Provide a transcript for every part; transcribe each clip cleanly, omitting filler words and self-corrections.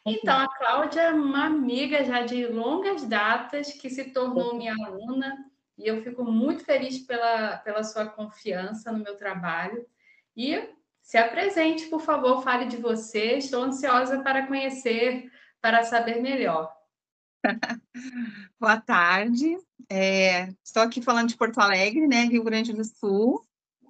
Então, a Cláudia é uma amiga já de longas datas que se tornou minha aluna e eu fico muito feliz pela sua confiança no meu trabalho. E se apresente, por favor, fale de você. Estou ansiosa para conhecer, para saber melhor. Boa tarde. Estou aqui falando de Porto Alegre, né, Rio Grande do Sul.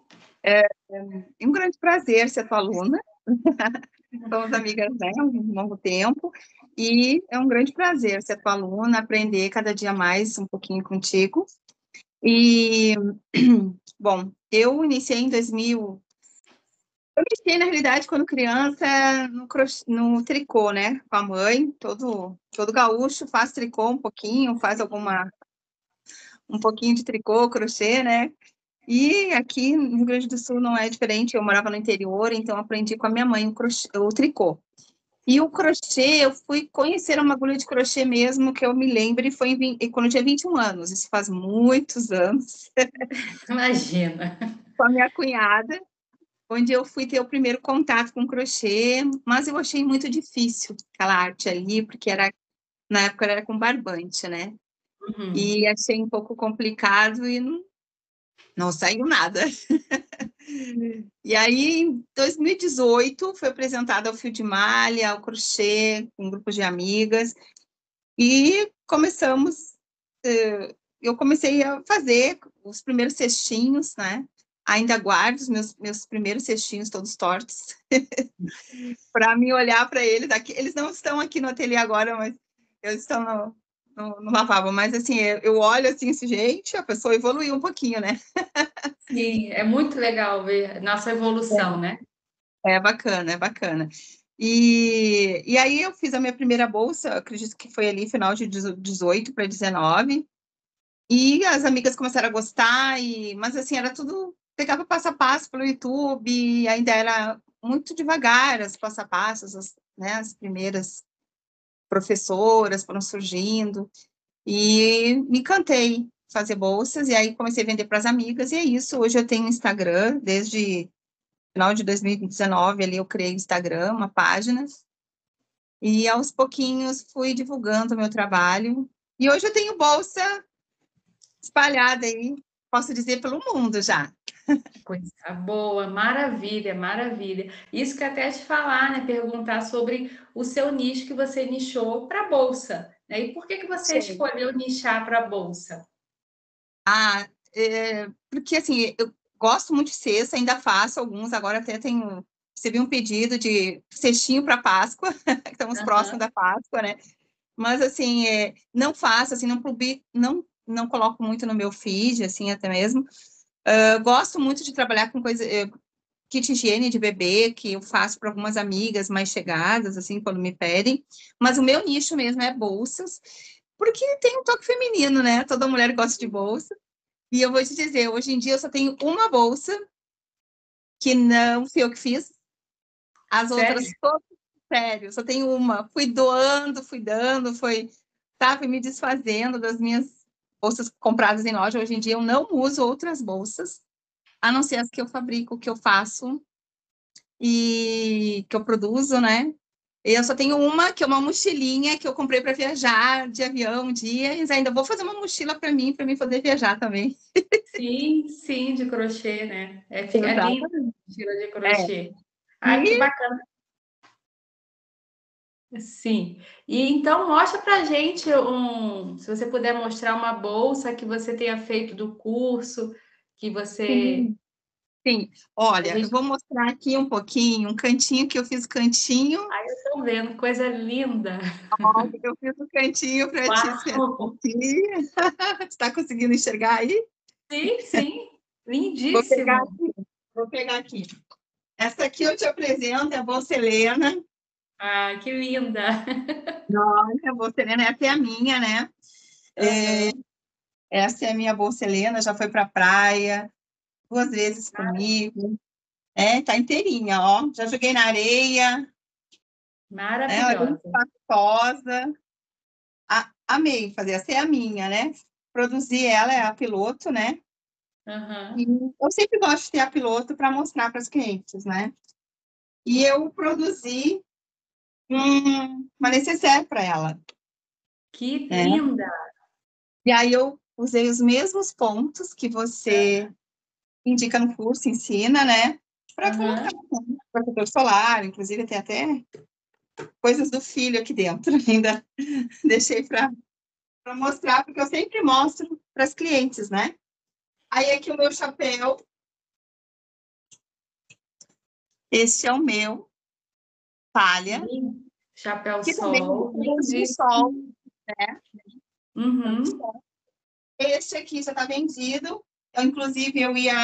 É um grande prazer ser tua aluna. Somos amigas, né, há um longo tempo. E é um grande prazer ser tua aluna, aprender cada dia mais um pouquinho contigo. E, bom, eu iniciei em 2000. Eu iniciei, na realidade, quando criança, no tricô, né, com a mãe. Todo gaúcho faz tricô um pouquinho, faz um pouquinho de tricô, crochê, né? E aqui no Rio Grande do Sul não é diferente, eu morava no interior, então aprendi com a minha mãe o tricô. E o crochê, eu fui conhecer uma agulha de crochê mesmo, que eu me lembro, e foi quando eu tinha 21 anos, isso faz muitos anos, Imagina. com a minha cunhada, onde eu fui ter o primeiro contato com crochê, mas eu achei muito difícil aquela arte ali, porque na época era com barbante, né? Uhum. E achei um pouco complicado e não saiu nada. E aí, em 2018, foi apresentada ao fio de malha, ao crochê, com um grupo de amigas, e eu comecei a fazer os primeiros cestinhos, né? Ainda guardo os meus primeiros cestinhos todos tortos, para me olhar para eles. Aqui, eles não estão aqui no ateliê agora, mas eles estão no lavabo. Mas, assim, eu olho assim, gente, a pessoa evoluiu um pouquinho, né? Sim, é muito legal ver nossa evolução, né? É bacana, é bacana. E aí eu fiz a minha primeira bolsa, acredito que foi ali final de 18 para 19, e as amigas começaram a gostar, mas assim, era tudo, pegava passo a passo pelo YouTube, e ainda era muito devagar as passo a passos, né, as primeiras professoras foram surgindo, e me encantei fazer bolsas, e aí comecei a vender para as amigas, e é isso, hoje eu tenho Instagram, desde final de 2019, ali eu criei o Instagram, uma página, e aos pouquinhos fui divulgando o meu trabalho. E hoje eu tenho bolsa espalhada aí, posso dizer, pelo mundo já. Coisa boa, maravilha, maravilha. Isso que eu até te falar, né? Perguntar sobre o seu nicho que você nichou para a bolsa, né? E por que você Sim. escolheu nichar para a bolsa? Porque assim, eu gosto muito de cesta, ainda faço alguns, agora até recebi um pedido de cestinho para Páscoa, estamos próximos Aham. da Páscoa, né? Mas assim, não faço, assim, não publico, não coloco muito no meu feed, assim, até mesmo. Eu gosto muito de trabalhar com coisa, kit higiene de bebê, que eu faço para algumas amigas mais chegadas, assim, quando me pedem. Mas o meu nicho mesmo é bolsas, porque tem um toque feminino, né? Toda mulher gosta de bolsa. E eu vou te dizer, hoje em dia eu só tenho uma bolsa, que não fui eu que fiz, as Sério? outras todas, sério, só tenho uma. Fui doando, fui dando, fui me desfazendo das minhas bolsas compradas em loja. Hoje em dia eu não uso outras bolsas, a não ser as que eu fabrico, que eu faço e que eu produzo, né? E eu só tenho uma, que é uma mochilinha que eu comprei para viajar de avião um dia, e ainda vou fazer uma mochila para mim poder viajar também. Sim, sim, de crochê, né? É lindo Exatamente. tira de É. crochê. Ai, que E bacana. Sim. E então mostra pra gente se você puder mostrar uma bolsa que você tenha feito do curso, que você sim, sim. a Olha, eu gente vou mostrar aqui um pouquinho, um cantinho que eu fiz cantinho. ai, eu tô vendo, coisa linda. Ó, eu fiz um cantinho para te esperar Uau! aqui. Você está conseguindo enxergar aí? Sim, sim, Vou pegar lindíssimo. aqui. Vou pegar aqui. Essa aqui eu te apresento, é a Bolsa Helena. Ai, que linda. Nossa, a Bolsa Helena, essa é a minha, né? Aham. Essa é a minha Bolsa Helena, já foi para a praia 2 vezes comigo. Tá inteirinha, ó. Já joguei na areia, né? Ela é bem Maravilhosa. espaçosa. Amei fazer, essa é a minha, né? Produzi ela, é a piloto, né? E Aham. eu sempre gosto de ter a piloto para mostrar para as clientes, né? E eu produzi uma necessaire para ela, Que né? linda! E aí eu usei os mesmos pontos que você indica no curso, ensina, né? Para colocar, Aham. né? Protetor solar, inclusive tem até coisas do filho aqui dentro ainda. Deixei para mostrar, porque eu sempre mostro para as clientes, né? Aí aqui o meu chapéu. Este é o meu, palha, Sim. Chapéu que também sol, é do lindíssimo. sol, né? Uhum. Este aqui já está vendido. Eu, inclusive,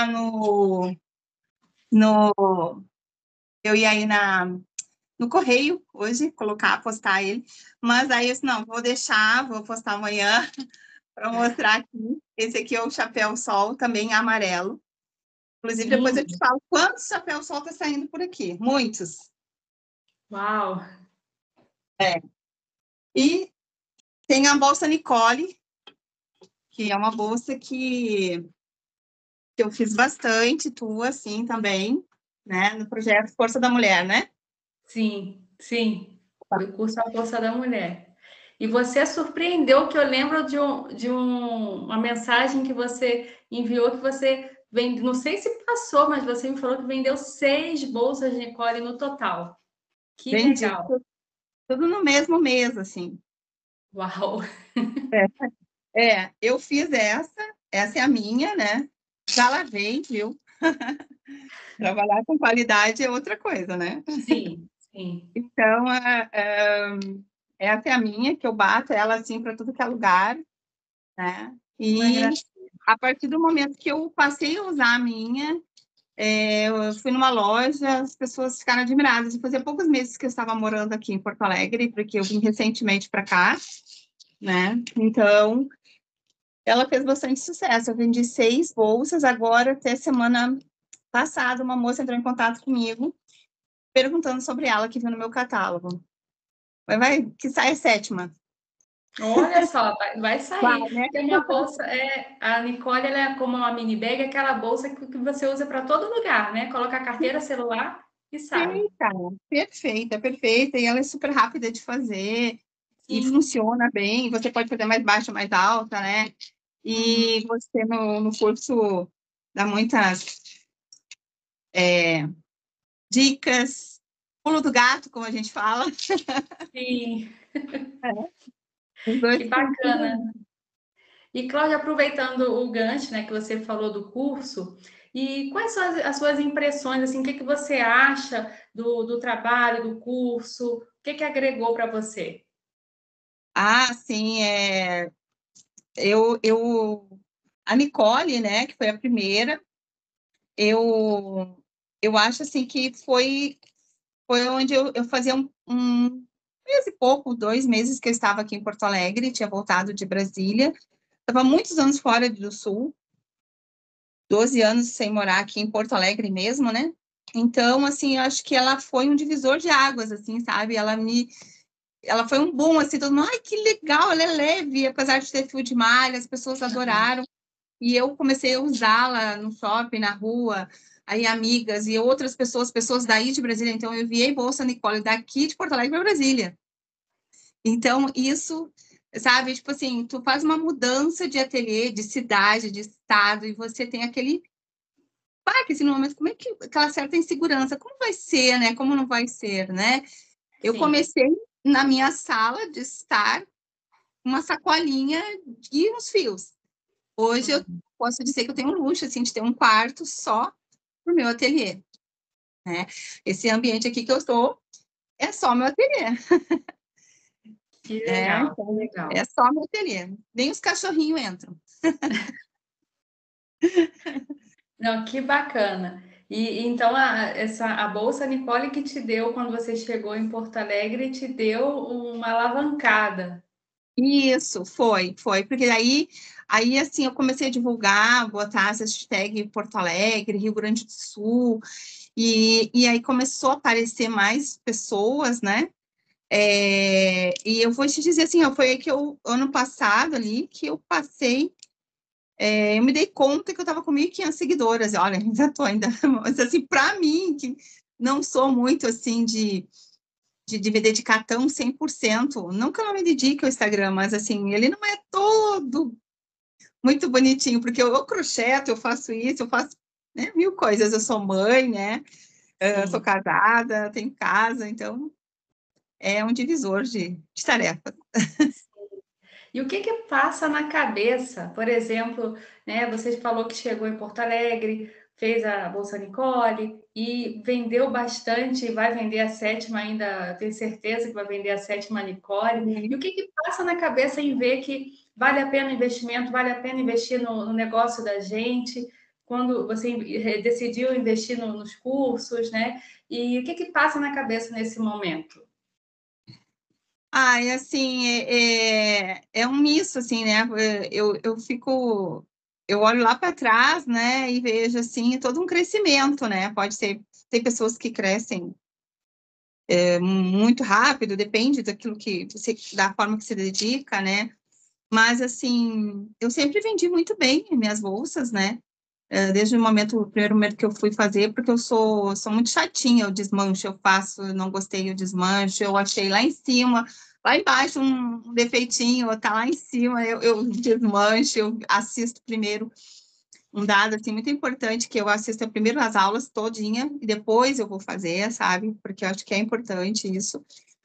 no, eu ia ir no correio hoje, postar ele. Mas aí eu disse, não, vou deixar, vou postar amanhã para mostrar aqui. Esse aqui é o chapéu sol, também amarelo. Inclusive, depois eu te Lindo. falo quantos chapéus sol tá saindo por aqui. Muitos. Uau! É. E tem a bolsa Nicole, que é uma bolsa que eu fiz bastante, tua, assim, também, né? No projeto Força da Mulher, né? Sim, sim. Do curso A Força da Mulher. E você surpreendeu, que eu lembro uma mensagem que você enviou, que você vende, não sei se passou, mas você me falou que vendeu 6 bolsas de Nicole no total. Que Vendi legal. tudo no mesmo mês, assim. Uau! Eu fiz essa é a minha, né? Já lavei, viu? Trabalhar com qualidade é outra coisa, né? Sim, sim. Então, essa é a minha, que eu bato ela assim para tudo que é lugar, né? Uma E a partir do momento que eu passei a usar a minha, eu fui numa loja, as pessoas ficaram admiradas. E fazia poucos meses que eu estava morando aqui em Porto Alegre, porque eu vim recentemente para cá, né? Então, ela fez bastante sucesso. Eu vendi 6 bolsas. Agora, até semana passada, uma moça entrou em contato comigo, perguntando sobre ela, que viu no meu catálogo. Que sai a 7ª. Olha só, vai Vai, sair. né? Tem uma bolsa, a Nicole, ela é como uma mini bag, aquela bolsa que você usa para todo lugar, né? Coloca a carteira, celular e sai. Perfeita, perfeita, perfeita. E ela é super rápida de fazer e Sim. funciona bem. Você pode fazer mais baixa, mais alta, né? Uhum. E você no curso dá muitas dicas, pulo do gato, como a gente fala. Sim, Os que dois bacana. cursos. E, Cláudia, aproveitando o gancho, né, que você falou do curso, e quais são as suas impressões, assim, o que que você acha do trabalho, do curso? O que que agregou para você? Ah, sim, a Nicole, né, que foi a primeira, eu, eu acho assim que foi onde eu fazia um mês e pouco, 2 meses que eu estava aqui em Porto Alegre, tinha voltado de Brasília, estava muitos anos fora do Sul, 12 anos sem morar aqui em Porto Alegre mesmo, né? Então, assim, eu acho que ela foi um divisor de águas, assim, sabe? Ela foi um boom, assim, todo mundo, ai, que legal, ela é leve, apesar de ter fio de malha, as pessoas adoraram. E eu comecei a usá-la no shopping, na rua, aí amigas e outras pessoas daí de Brasília. Então, eu enviei bolsa Nicole daqui de Porto Alegre para Brasília. Então, isso, sabe, tipo assim, tu faz uma mudança de ateliê, de cidade, de estado, e você tem aquele baque, assim, no momento, como é que aquela certa insegurança, como vai ser, né? Como não vai ser, né? Eu Sim. comecei na minha sala de estar uma sacolinha e uns fios. Hoje eu posso dizer que eu tenho um luxo, assim, de ter um quarto só para o meu ateliê, né? Esse ambiente aqui que eu estou é só meu ateliê, Que né? legal, que Então, legal. é só meu ateliê. Nem os cachorrinhos entram. Não, que bacana. E então a bolsa Nicole que te deu quando você chegou em Porto Alegre te deu uma alavancada. Isso, foi, porque aí assim, eu comecei a divulgar, botar as hashtag Porto Alegre, Rio Grande do Sul, e aí começou a aparecer mais pessoas, né? E eu vou te dizer assim, ó, foi aí que ano passado ali, que eu passei, eu me dei conta que eu estava com 1.500 seguidoras, olha, ainda tô, mas assim, para mim, que não sou muito assim de me dedicar tão 100%. Não que eu não me dedique ao Instagram, mas assim, ele não é todo muito bonitinho, porque eu crocheto, eu faço isso, eu faço, né, mil coisas. Eu sou mãe, né? Eu sou casada, tenho casa, então é um divisor de tarefas. E o que que passa na cabeça? Por exemplo, né, você falou que chegou em Porto Alegre, fez a Bolsa Nicole e vendeu bastante, vai vender a sétima ainda, tenho certeza que vai vender a sétima Nicole. E o que que passa na cabeça em ver que vale a pena o investimento, vale a pena investir no negócio da gente, quando você decidiu investir nos cursos, né? E o que que passa na cabeça nesse momento? Ah, e assim, é um misto, assim, né? Eu fico, eu olho lá para trás, né, e vejo, assim, todo um crescimento, né? Pode ser, tem pessoas que crescem muito rápido, depende daquilo que você, da forma que se dedica, né? Mas, assim, eu sempre vendi muito bem minhas bolsas, né? Desde o primeiro momento que eu fui fazer, porque eu sou muito chatinha, eu desmancho, eu faço, eu não gostei, eu desmancho, eu achei lá em cima, lá embaixo um defeitinho, tá lá em cima, eu desmancho, eu assisto primeiro um dado, assim, muito importante, que eu assisto primeiro as aulas todinha, e depois eu vou fazer, sabe? Porque eu acho que é importante isso.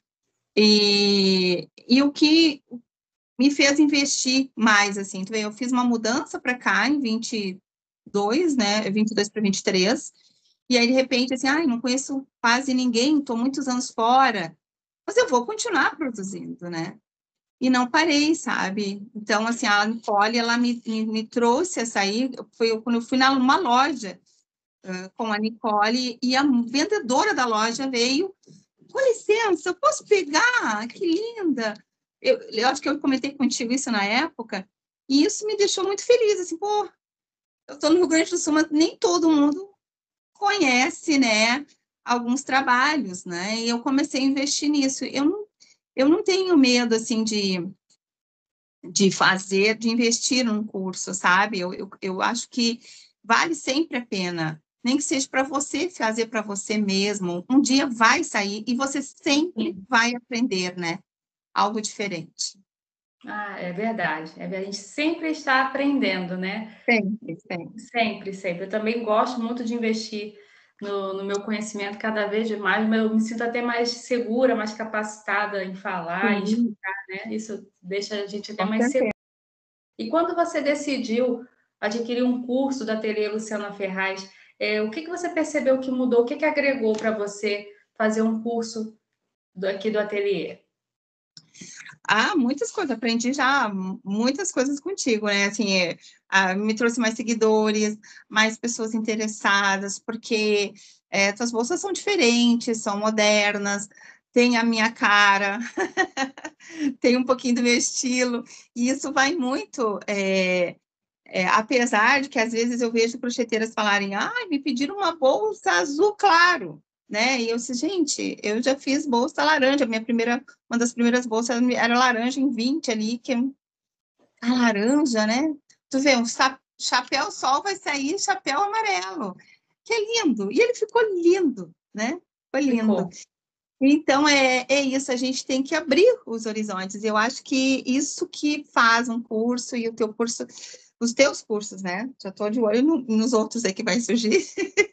E o que me fez investir mais, assim, tu vê, eu fiz uma mudança para cá em 22, né, 22 para 23, e aí, de repente, assim, ai, não conheço quase ninguém, estou muitos anos fora, mas eu vou continuar produzindo, né? E não parei, sabe? Então, assim, a Nicole, ela me trouxe essa aí, quando eu fui numa loja com a Nicole, e a vendedora da loja veio, com licença, eu posso pegar? Que linda! Eu acho que eu comentei contigo isso na época, e isso me deixou muito feliz, assim, pô, eu estou no Rio Grande do Sul, mas nem todo mundo conhece, né, alguns trabalhos, né, e eu comecei a investir nisso. Eu não tenho medo, assim, de investir num curso, sabe? Eu acho que vale sempre a pena, nem que seja para você fazer para você mesmo. Um dia vai sair e você sempre vai aprender, né? Algo diferente. Ah, é verdade. A gente sempre está aprendendo, né? Sempre, sempre. Sempre, sempre. Eu também gosto muito de investir no meu conhecimento cada vez mais, mas eu me sinto até mais segura, mais capacitada em falar e Sim, escutar, né? Isso deixa a gente até com mais segura. certeza. E quando você decidiu adquirir um curso da Ateliê Luciana Ferraz, o que que você percebeu que mudou? O que que agregou para você fazer um curso aqui do ateliê? Ah, muitas coisas, aprendi já muitas coisas contigo, né? Assim, me trouxe mais seguidores, mais pessoas interessadas, porque tuas bolsas são diferentes, são modernas, tem a minha cara, tem um pouquinho do meu estilo, e isso vai muito, apesar de que às vezes eu vejo crocheteiras falarem, ai, me pediram uma bolsa azul claro, né? E eu disse, gente, eu já fiz bolsa laranja, uma das primeiras bolsas era laranja em 20 ali, que a laranja, né? Tu vê, chapéu sol vai sair chapéu amarelo, que é lindo, e ele ficou lindo, né? Foi lindo. Ficou. Então, é isso, a gente tem que abrir os horizontes. Eu acho que isso que faz um curso e o teu curso, os teus cursos, né? Já estou de olho nos outros aí que vai surgir,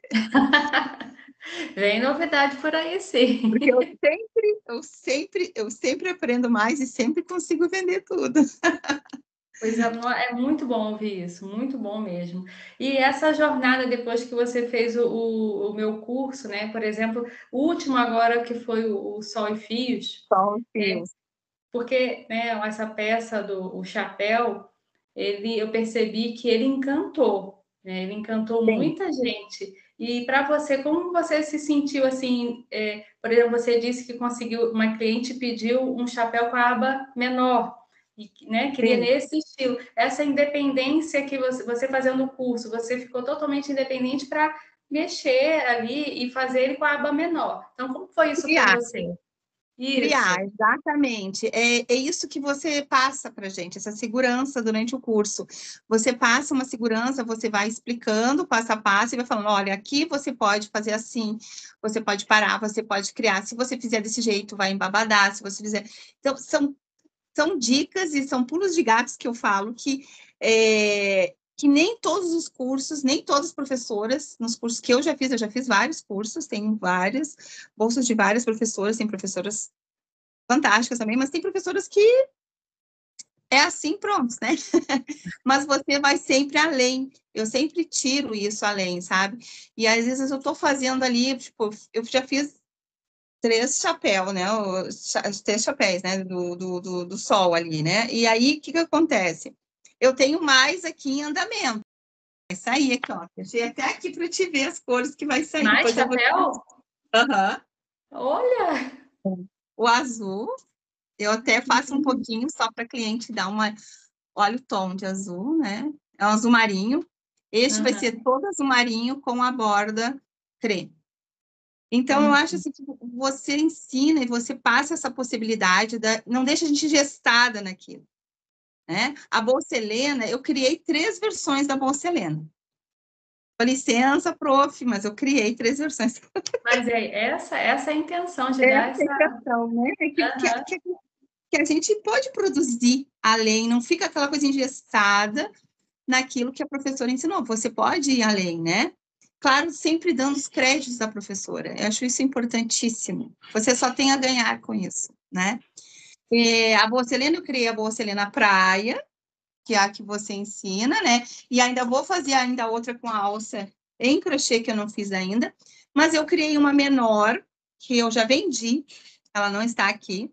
Vem novidade por aí, sim. porque eu sempre aprendo mais e sempre consigo vender tudo. Pois é, é muito bom ouvir isso, muito bom mesmo. E essa jornada, depois que você fez o meu curso, né? Por exemplo, o último agora que foi o Sol e Fios, Só os fios. porque né, essa peça do o chapéu, eu percebi que ele encantou, né? Ele encantou Sim, muita gente. E para você, como você se sentiu assim? Por exemplo, você disse que conseguiu, uma cliente pediu um chapéu com a aba menor e né, queria sim. nesse estilo. Essa independência que você fazendo o curso, você ficou totalmente independente para mexer ali e fazer ele com a aba menor. Então, como foi isso para Criar. você? Isso. Criar, exatamente. É isso que você passa para a gente, essa segurança durante o curso. Você passa uma segurança, você vai explicando passo a passo e vai falando, olha, aqui você pode fazer assim, você pode parar, você pode criar. Se você fizer desse jeito, vai embabadar, se você fizer... Então, são dicas e são pulos de gatos que eu falo que nem todos os cursos, nem todas as professoras, nos cursos que eu já fiz vários cursos, tenho várias bolsas de várias professoras, tem professoras fantásticas também, mas tem professoras que é assim, pronto, né? Mas você vai sempre além, eu sempre tiro isso além, sabe? E às vezes eu estou fazendo ali, tipo, eu já fiz 3 chapéus, né? Os 3 chapéus, né? Do sol ali, né? E aí, o que acontece? Eu tenho mais aqui em andamento. Vai sair aqui, ó. Deixei até aqui para te ver as cores que vai sair. Mais Depois eu vou. chapéu? Aham. Olha! O azul, eu até Que faço um lindo. pouquinho só para cliente dar uma. Olha o tom de azul, né? É um azul marinho. Este vai ser Aham, todo azul marinho com a borda creme. Então, eu acho uhum. assim, que você ensina e você passa essa possibilidade, não deixa a gente gestada naquilo, né? A Bolsa Helena, eu criei 3 versões da Bolsa Helena. Com licença, prof, mas eu criei 3 versões. Mas essa é a intenção de Essa dar é a essa. questão, né? Aham. Que a gente pode produzir além, não fica aquela coisa engessada naquilo que a professora ensinou. Você pode ir além, né? Claro, sempre dando os créditos da professora. Eu acho isso importantíssimo. Você só tem a ganhar com isso, né? A Bolsa Helena, eu criei a Bolsa Helena Praia, que é a que você ensina, né? E ainda vou fazer ainda outra com a alça em crochê, que eu não fiz ainda. Mas eu criei uma menor, que eu já vendi, ela não está aqui.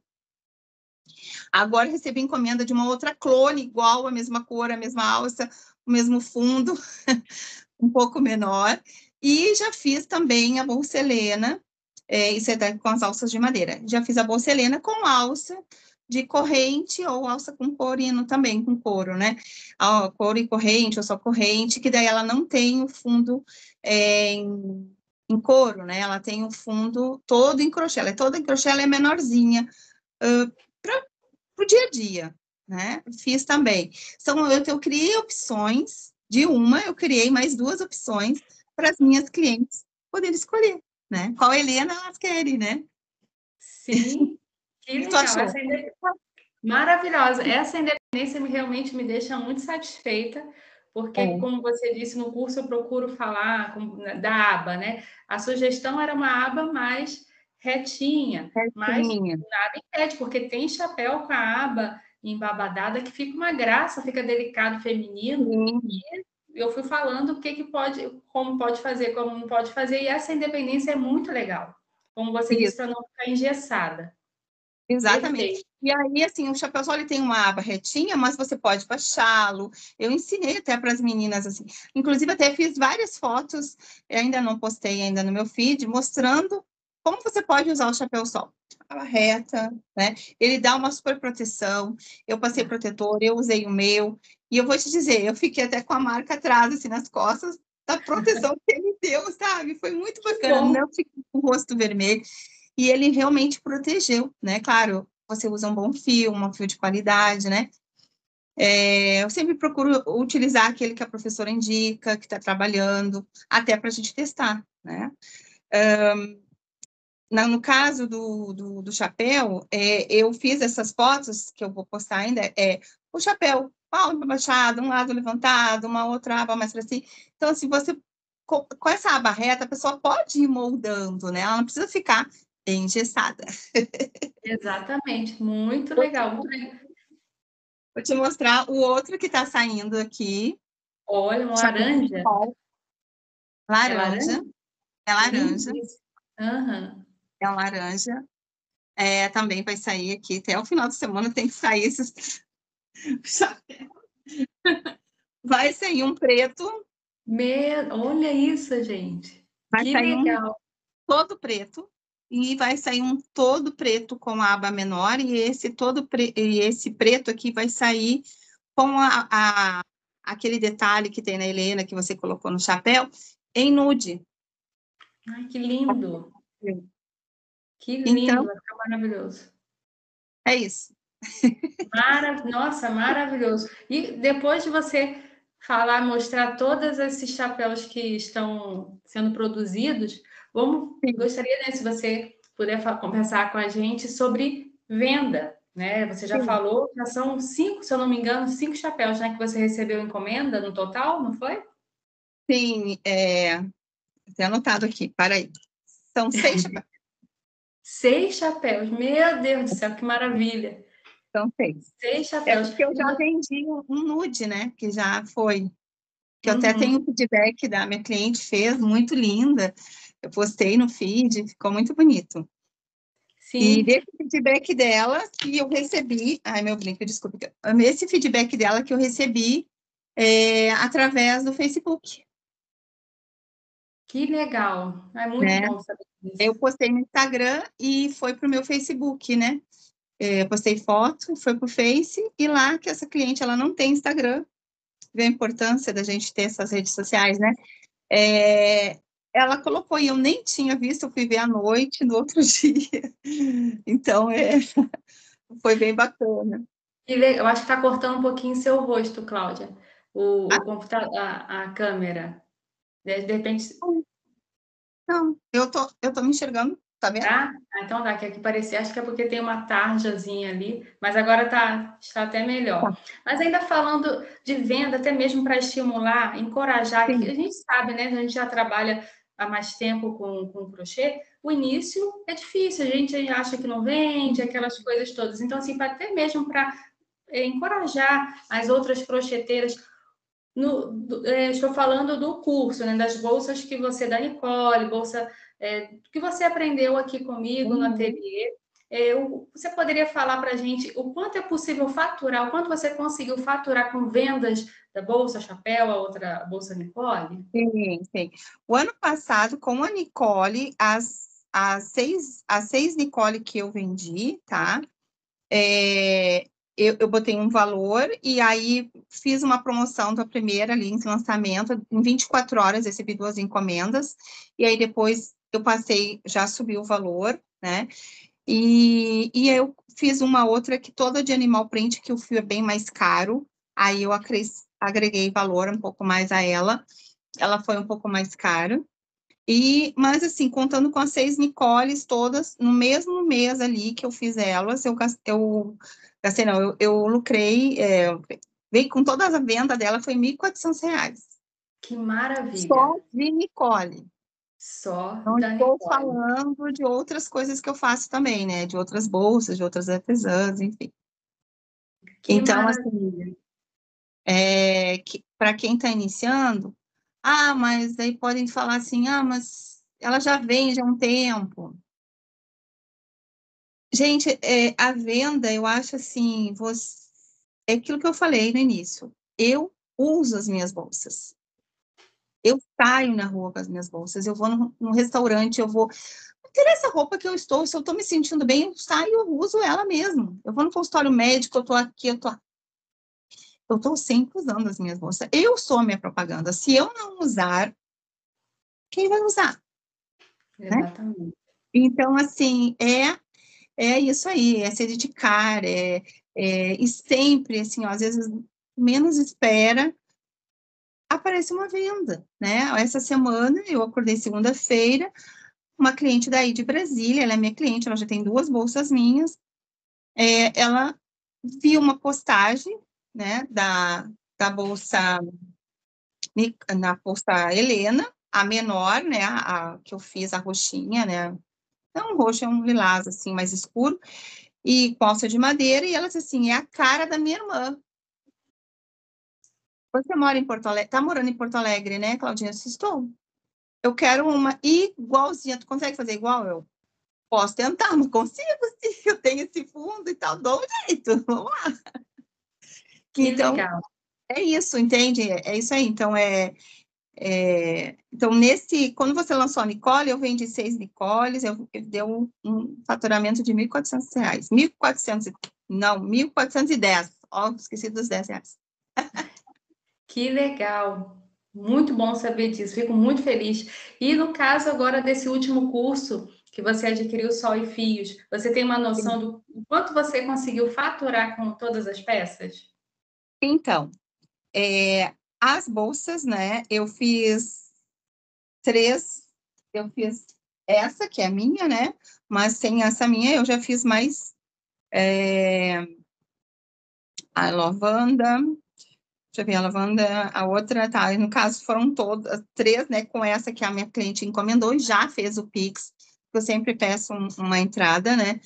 Agora recebi encomenda de uma outra clone, igual, a mesma cor, a mesma alça, o mesmo fundo, um pouco menor. E já fiz também a Bolsa Helena, isso é com as alças de madeira. Já fiz a Bolsa Helena com alça de corrente ou alça com corino também, com couro, né? Couro e corrente, ou só corrente, que daí ela não tem o fundo em couro, né? Ela tem o fundo todo em crochê. Ela é toda em crochê, ela é menorzinha, para o dia a dia, né? Fiz também. Então, eu criei opções, eu criei mais 2 opções para as minhas clientes poderem escolher, né? Qual Helena elas querem, né? Sim, que O que tu legal. achou? Maravilhosa. Essa independência realmente me deixa muito satisfeita, porque, É, como você disse, no curso eu procuro falar da aba, né? A sugestão era uma aba mais retinha, mas certinha. nada impede, porque tem chapéu com a aba embabadada que fica uma graça, fica delicado, feminino. Sim, Eu fui falando o que pode, como pode fazer, como não pode fazer, e essa independência é muito legal. Como você disse, para isso. não ficar engessada. Exatamente. Perfeito. E aí, assim, o chapéu só ele tem uma aba retinha, mas você pode baixá-lo. Eu ensinei até para as meninas, assim. Inclusive, até fiz várias fotos, eu ainda não postei ainda no meu feed, mostrando como você pode usar o chapéu sol. Aba reta, né? Ele dá uma super proteção. Eu passei protetor, eu usei o meu. E eu vou te dizer, eu fiquei até com a marca atrás, assim, nas costas, da proteção que ele deu, sabe? Foi muito Que bacana. bom. Não fiquei com o rosto vermelho. E ele realmente protegeu, né? Claro, você usa um bom fio, um fio de qualidade, né? Eu sempre procuro utilizar aquele que a professora indica, que está trabalhando, até para a gente testar, né? No caso do chapéu, eu fiz essas fotos, que eu vou postar ainda, o chapéu, uma aba baixada, um lado levantado, uma outra aba mais para cima. Então, assim, você, com essa aba reta, a pessoa pode ir moldando, né? Ela não precisa ficar engessada. Exatamente, muito Vou te legal, muito legal. vou te mostrar o outro que está saindo aqui. Olha, um Chapéu de laranja. sol, É laranja. laranja? É laranja. Lindíssimo. Aham. É um laranja. Também vai sair aqui. Até o final de semana tem que sair esses chapéus. Vai sair um preto. Olha isso, gente. Vai Que sair um legal. todo preto. E vai sair um todo preto com a aba menor. E esse preto aqui vai sair com aquele detalhe que tem na Helena, que você colocou no chapéu, em nude. Ai, que lindo. Que lindo, Então, vai ficar maravilhoso. é isso. Nossa, maravilhoso. E depois de você falar, mostrar todos esses chapéus que estão sendo produzidos, Sim, gostaria, né, se você puder conversar com a gente sobre venda, né? Você já sim. falou, já são 5, se eu não me engano, 5 chapéus, né, que você recebeu encomenda no total, não foi? Sim, tem anotado aqui, para aí. São 6 chapéus. 6 chapéus, meu Deus do céu, que maravilha! São 6. 6 É chapéus. porque eu já vendi um nude, né? Que já foi. Que eu até tenho Uhum. um feedback da minha cliente, fez, muito linda. Eu postei no feed, ficou muito bonito. E Sim, desse feedback dela que eu recebi, ai meu brinco, desculpa, esse feedback dela que eu recebi através do Facebook, que legal. É muito né? bom saber Eu disso. postei no Instagram e foi para o meu Facebook, né? Eu postei foto, foi para o Face, e lá que essa cliente, ela não tem Instagram, vê a importância da gente ter essas redes sociais, né? Ela colocou, e eu nem tinha visto, eu fui ver à noite, no outro dia. Então, foi bem bacana. Eu acho que está cortando um pouquinho seu rosto, Cláudia. Ah, O computador, a câmera. De repente. não, eu tô me enxergando, tá vendo? Tá? Então dá, que aqui parecia. Acho que é porque tem uma tarjazinha ali, mas agora está até Tá, melhor. Mas ainda falando de venda, até mesmo para estimular, encorajar, que sim. a gente sabe, né? A gente já trabalha há mais tempo com crochê. O início é difícil, a gente acha que não vende, aquelas coisas todas. Então, assim, até mesmo para encorajar as outras crocheteiras. Estou falando do curso, né, das bolsas que você, da Nicole, bolsa que você aprendeu aqui comigo no Uhum. ateliê. Você poderia falar para a gente o quanto é possível faturar, o quanto você conseguiu faturar com vendas da bolsa Chapéu, a outra bolsa Nicole? Sim, sim. O ano passado, com a Nicole, as seis Nicole que eu vendi, tá? É, eu botei um valor e aí fiz uma promoção da primeira ali em lançamento. Em 24 horas recebi 2 encomendas, e aí depois eu passei, já subiu o valor, né? E eu fiz uma outra que toda de animal print, que o fio é bem mais caro, aí eu agreguei valor um pouco mais a ela foi um pouco mais cara. Mas assim, contando com as 6 Nicoles todas, no mesmo mês ali que eu fiz elas, gastei não, eu lucrei, veio com toda a venda dela, foi R$ 1.400. Que maravilha! Só de Nicole. Só Não da estou Nicole. falando de outras coisas que eu faço também, né? De outras bolsas, de outras artesãs, enfim. Que Então, assim, maravilha! para quem está iniciando, mas aí podem falar assim, mas ela já vende há um tempo. Gente, a venda, eu acho assim, é aquilo que eu falei no início. Eu uso as minhas bolsas. Eu saio na rua com as minhas bolsas. Eu vou num restaurante, eu vou. Não interessa a roupa que eu estou, se eu estou me sentindo bem, eu saio e eu uso ela mesmo. Eu vou no consultório médico, eu estou aqui, eu estou sempre usando as minhas bolsas. Eu sou a minha propaganda. Se eu não usar, quem vai usar, né? Exatamente. Então, assim, é isso aí, é se dedicar, e sempre, assim, ó, às vezes menos espera, aparece uma venda, né? Essa semana eu acordei segunda-feira, uma cliente daí de Brasília, ela é minha cliente, ela já tem 2 bolsas minhas, ela viu uma postagem, né, da bolsa, na bolsa Helena, a menor, né, a que eu fiz, a roxinha, né, não um roxo, é um lilás, assim, mais escuro, e com alça de madeira, e ela disse assim, é a cara da minha irmã. Você mora em Porto Alegre, tá morando em Porto Alegre, né, Claudinha? Estou. Eu quero uma igualzinha. Tu consegue fazer igual eu? Posso tentar, não consigo, sim. Eu tenho esse fundo e tal, dou um jeito. Vamos lá. Que Então, legal. é isso, entende? É isso aí. Então, quando você lançou a Nicole, eu vendi 6 Nicoles, eu deu um faturamento de R$ 1.400. 1.400, não, 1.410. Ó, esqueci dos R$ 10. Que legal! Muito bom saber disso, fico muito feliz. E no caso agora desse último curso que você adquiriu só e fios, você tem uma noção do quanto você conseguiu faturar com todas as peças? Então, as bolsas, né? Eu fiz 3, eu fiz essa, que é a minha, né? Mas sem essa minha, eu já fiz mais a lavanda, deixa eu ver, a lavanda, a outra, tá, no caso foram todas, 3, né, com essa que a minha cliente encomendou e já fez o Pix, eu sempre peço uma entrada, né,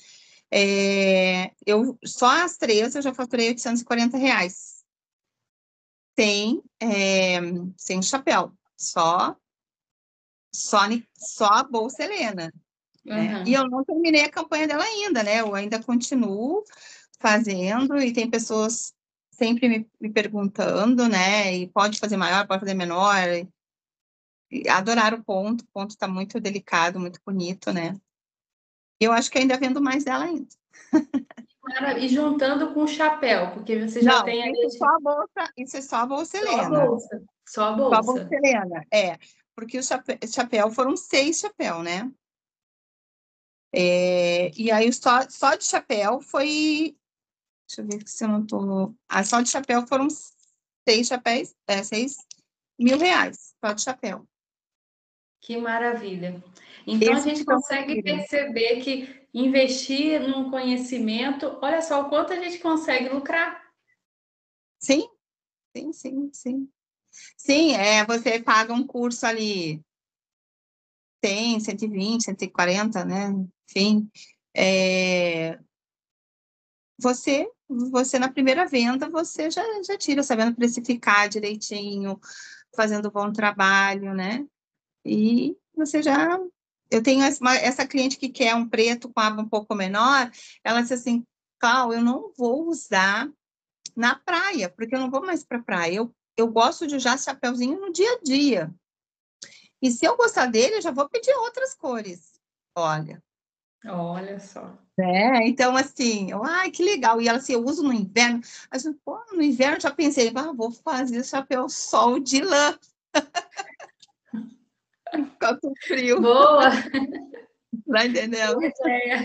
só as 3 eu já faturei R$ 840, sem chapéu, só a Bolsa Helena, né, e eu não terminei a campanha dela ainda, né, eu ainda continuo fazendo, e tem pessoas sempre me perguntando, né, e pode fazer maior, pode fazer menor, e adoraram o ponto está muito delicado, muito bonito, né, eu acho que ainda vendo mais dela ainda. E juntando com o chapéu, porque você já Não, tem isso é ali... só a bolsa, isso é só a bolsa Só a Helena, bolsa, só a só a bolsa bolsa. Helena, porque o chapéu foram 6 chapéu, né, e aí só de chapéu foi, deixa eu ver se eu não tô, só de chapéu foram 6 chapéus, 6.000 reais, só de chapéu. Que maravilha. Então, a Esse gente que é o consegue segredo. perceber que investir num conhecimento, olha só o quanto a gente consegue lucrar. Sim, sim, sim, sim. Sim, você paga um curso ali, 100, 120, 140, né? Enfim, você na primeira venda, você já tira, sabendo precificar direitinho, fazendo bom trabalho, né? E você já... Eu tenho essa cliente que quer um preto com aba um pouco menor, ela disse assim, Clau, eu não vou usar na praia, porque eu não vou mais para a praia. Eu gosto de usar chapeuzinho no dia a dia. E se eu gostar dele, eu já vou pedir outras cores. Olha. Olha só. Então, assim, ai, que legal. E ela assim, eu uso no inverno. Assim, pô, no inverno eu já pensei, vou fazer chapéu sol de lã. Ficar com frio. Boa, Tá entendendo? boa ideia.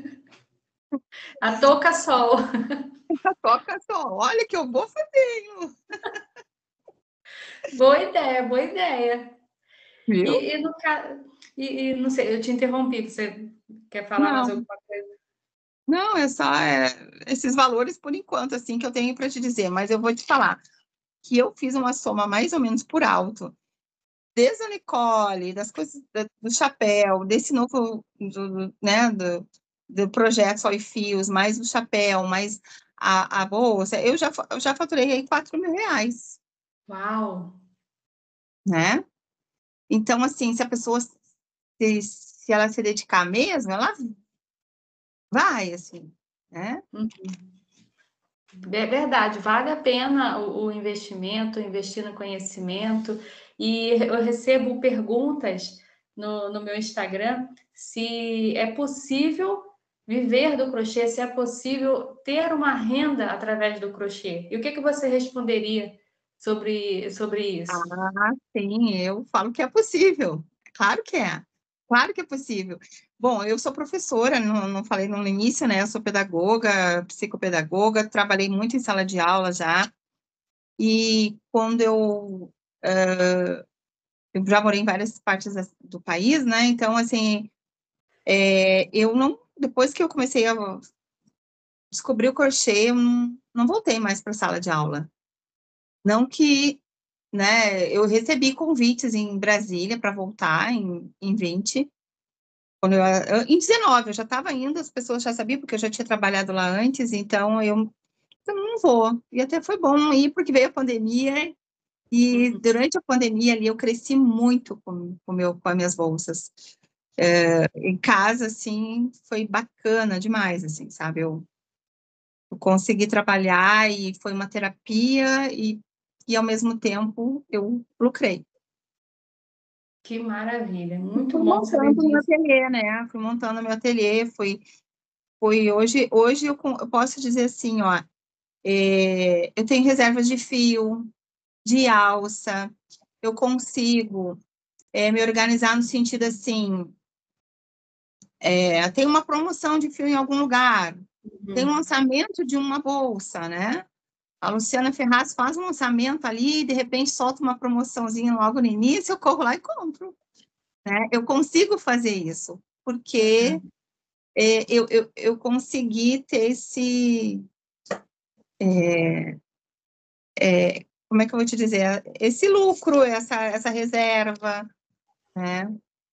A touca sol. Toca só. Olha que eu vou fazer. Boa ideia, boa ideia. Viu? E no caso, não sei, eu te interrompi, você quer falar mais Não, alguma coisa? não, é só esses valores por enquanto, assim, que eu tenho para te dizer. Mas eu vou te falar que eu fiz uma soma mais ou menos por alto, desde a Nicole, das coisas do chapéu, desse novo, né, do projeto Sol e Fios, mais o chapéu, mais a bolsa, eu já faturei aí R$ 4.000, Uau! né? Então, assim, se a pessoa, se ela se dedicar mesmo, ela vai, assim, né? É verdade, vale a pena o investimento, investir no conhecimento. E eu recebo perguntas no meu Instagram se é possível viver do crochê, se é possível ter uma renda através do crochê. E o que você responderia sobre isso? Ah, sim, eu falo que é possível. Claro que é. Claro que é possível. Bom, eu sou professora, não falei no início, né? Eu sou pedagoga, psicopedagoga, trabalhei muito em sala de aula já. E quando eu já morei em várias partes do país, né? Então, assim, eu não... Depois que eu comecei a descobrir o crochê, eu não voltei mais para a sala de aula. Não que, né, eu recebi convites em Brasília para voltar em 20, em 19, eu já estava indo, as pessoas já sabiam, porque eu já tinha trabalhado lá antes, então eu não vou. E até foi bom ir, porque veio a pandemia, e durante a pandemia ali eu cresci muito com as minhas bolsas. Em casa, assim, foi bacana demais, assim, sabe? Eu consegui trabalhar e foi uma terapia e ao mesmo tempo eu lucrei. Que maravilha, muito Fui bom saber montando meu disso. ateliê, né? Fui montando meu ateliê, hoje eu posso dizer assim, ó, eu tenho reservas de fio, de alça, eu consigo me organizar no sentido assim, tem uma promoção de fio em algum lugar, tem um lançamento de uma bolsa, né? A Luciana Ferraz faz um lançamento ali e, de repente, solta uma promoçãozinha logo no início, eu corro lá e compro, né? Eu consigo fazer isso, porque eu consegui ter como é que eu vou te dizer? Esse lucro, essa reserva, né?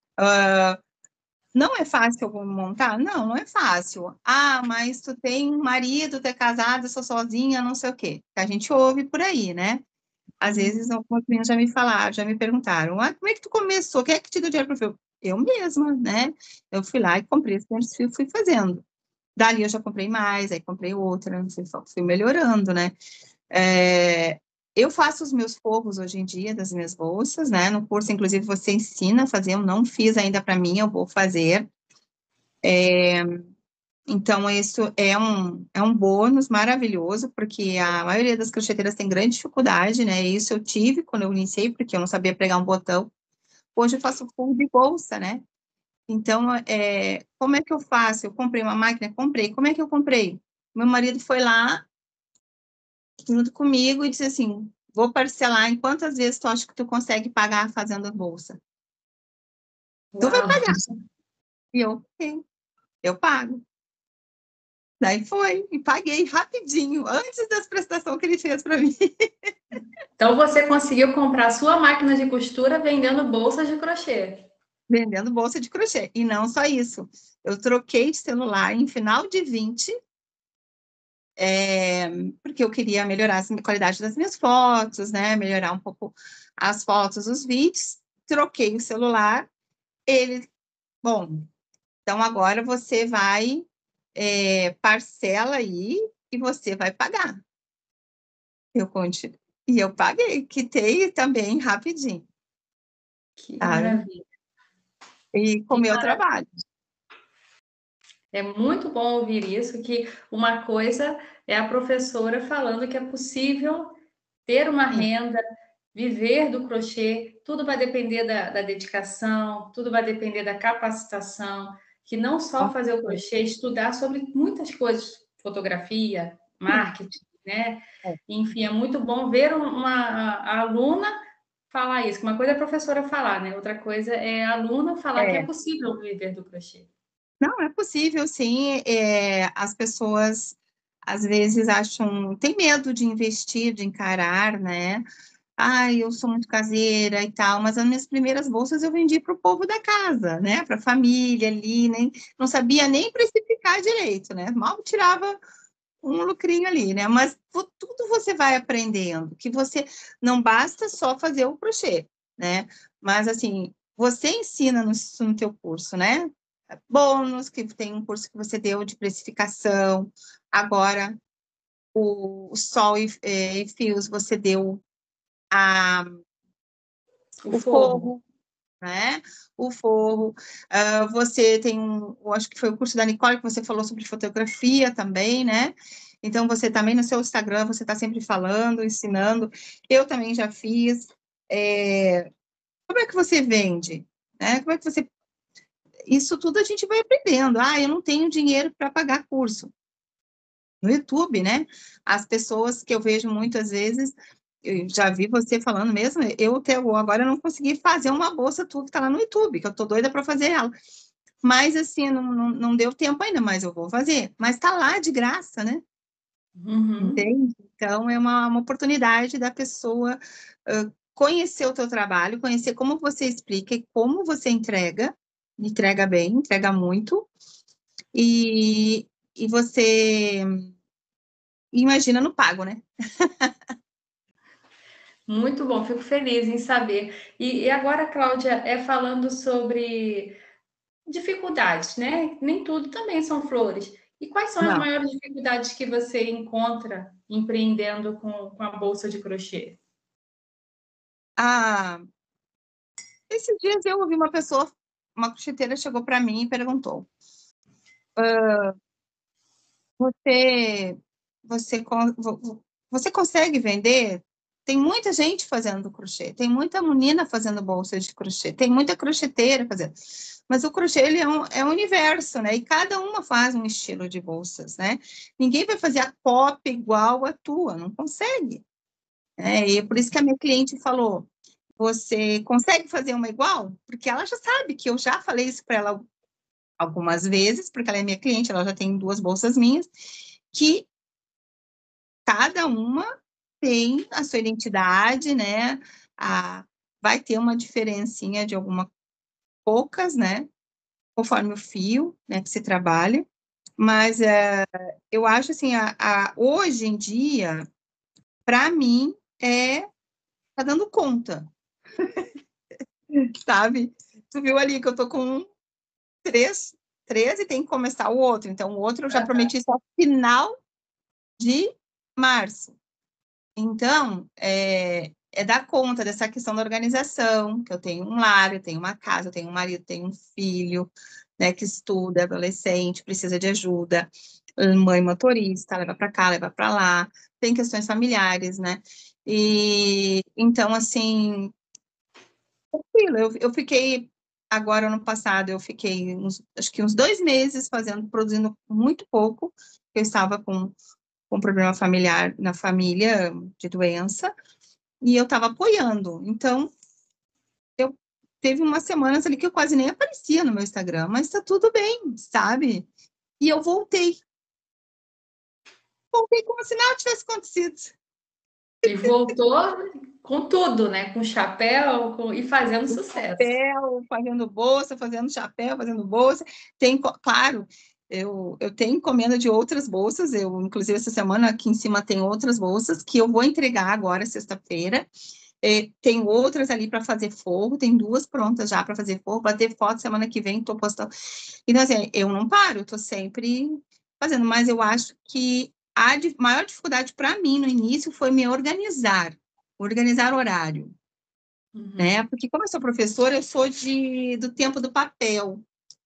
Não é fácil montar? Não, não é fácil. Ah, mas tu tem um marido, tu é casada, sou sozinha, não sei o quê. A gente ouve por aí, né? Às vezes, algumas meninas já me falaram, já me perguntaram, como é que tu começou? Quem é que te deu dinheiro para o fio? Eu mesma, né? Eu fui lá e comprei esse primeiro fio, fui fazendo. Dali eu já comprei mais, aí comprei outra, fui melhorando, né? Eu faço os meus forros hoje em dia, das minhas bolsas, né? No curso, inclusive, você ensina a fazer, eu não fiz ainda para mim, eu vou fazer. Então, isso é um bônus maravilhoso, porque a maioria das crocheteiras tem grande dificuldade, né? Isso eu tive quando eu iniciei, porque eu não sabia pregar um botão. Hoje eu faço forro de bolsa, né? Então, como é que eu faço? Eu comprei uma máquina? Comprei. Como é que eu comprei? Meu marido foi lá, junto comigo, e disse assim, vou parcelar em quantas vezes tu acha que tu consegue pagar fazendo a bolsa? Tu vai Uau! pagar. E eu pago. Daí foi, e paguei rapidinho, antes das prestações que ele fez para mim. Então você conseguiu comprar sua máquina de costura vendendo bolsas de crochê. Vendendo bolsa de crochê. E não só isso. Eu troquei de celular em final de 20, porque eu queria melhorar a qualidade das minhas fotos, né? Melhorar um pouco as fotos, os vídeos. Troquei o celular. Bom, então agora você vai, parcela aí e você vai pagar. Eu continuo. E eu paguei, quitei também rapidinho. Que Sabe? maravilha. E com o Que meu maravilha. trabalho. É muito bom ouvir isso, que uma coisa é a professora falando que é possível ter uma Sim. renda, viver do crochê, tudo vai depender da dedicação, tudo vai depender da capacitação, que não só fazer o crochê, estudar sobre muitas coisas, fotografia, marketing, né? Enfim, é muito bom ver a aluna falar isso. Uma coisa é a professora falar, né? Outra coisa é a aluna falar que é É. possível viver do crochê. Não, é possível, sim. As pessoas, às vezes, tem medo de investir, de encarar, né? Ai, eu sou muito caseira e tal, mas as minhas primeiras bolsas eu vendi para o povo da casa, né? Para a família ali, não sabia nem precificar direito, né? Mal tirava um lucrinho ali, né? Mas tudo você vai aprendendo, que você não basta só fazer o crochê, né? Mas assim, você ensina no teu curso, né? Bônus, que tem um curso que você deu de precificação, agora o sol e fios você deu O o forro. forro, né? O forro. Você tem eu acho que foi o curso da Nicole que você falou sobre fotografia também, né? Então, você também no seu Instagram, você está sempre falando, ensinando. Eu também já fiz. Como é que você vende? Né? Como é que você... Isso tudo a gente vai aprendendo. Eu não tenho dinheiro para pagar curso. No YouTube, né? As pessoas que eu vejo muitas vezes, eu já vi você falando mesmo, eu até agora não consegui fazer uma bolsa tua que está lá no YouTube, que eu tô doida para fazer ela. Mas assim, não deu tempo ainda, mas eu vou fazer. Mas está lá de graça, né? Uhum. Entende? Então, é uma oportunidade da pessoa conhecer o teu trabalho, conhecer como você explica e como você entrega bem, entrega muito, e você imagina no pago, né? Muito bom, fico feliz em saber. E agora, Cláudia, falando sobre dificuldades, né? Nem tudo também são flores. E quais são as Não. maiores dificuldades que você encontra empreendendo com a bolsa de crochê? Ah, esses dias eu ouvi uma crocheteira chegou para mim e perguntou: você, você, você consegue vender? Tem muita gente fazendo crochê, tem muita menina fazendo bolsa de crochê, tem muita crocheteira fazendo. Mas o crochê, ele é um universo, né? E cada uma faz um estilo de bolsas, né? Ninguém vai fazer a cópia igual a tua, não consegue. E é por isso que a minha cliente falou, você consegue fazer uma igual? Porque ela já sabe que eu já falei isso para ela algumas vezes, porque ela é minha cliente, ela já tem 2 bolsas minhas, que cada uma tem a sua identidade, né? Vai ter uma diferencinha de poucas, né? Conforme o fio, né, que se trabalha. Mas eu acho assim, hoje em dia, para mim, tá dando conta, sabe? Tu viu ali que eu tô com 3 e tem que começar o outro. Então, o outro eu já prometi só final de março. Então, dar conta dessa questão da organização, que eu tenho um lar, eu tenho uma casa, eu tenho um marido, tenho um filho, né, que estuda, adolescente, precisa de ajuda, mãe motorista, leva para cá, leva para lá, tem questões familiares, né? E então, assim, eu fiquei agora, ano passado, eu fiquei acho que uns 2 meses produzindo muito pouco, eu estava com um problema familiar na família, de doença, e eu estava apoiando. Então, teve umas semanas ali que eu quase nem aparecia no meu Instagram, mas está tudo bem, sabe? E eu voltei. Voltei como se nada tivesse acontecido. E voltou com tudo, né? Com chapéu e fazendo sucesso. Chapéu, fazendo bolsa, fazendo chapéu, fazendo bolsa. Claro, eu tenho encomenda de outras bolsas. Inclusive, essa semana aqui em cima tem outras bolsas que eu vou entregar agora, sexta-feira. Tem outras ali para fazer forro, tem 2 prontas já para fazer forro, para ter foto semana que vem, estou postando. Então, assim, eu não paro, estou sempre fazendo, mas eu acho que a maior dificuldade para mim no início foi me organizar horário, né? Porque como eu sou professora, eu sou do tempo do papel.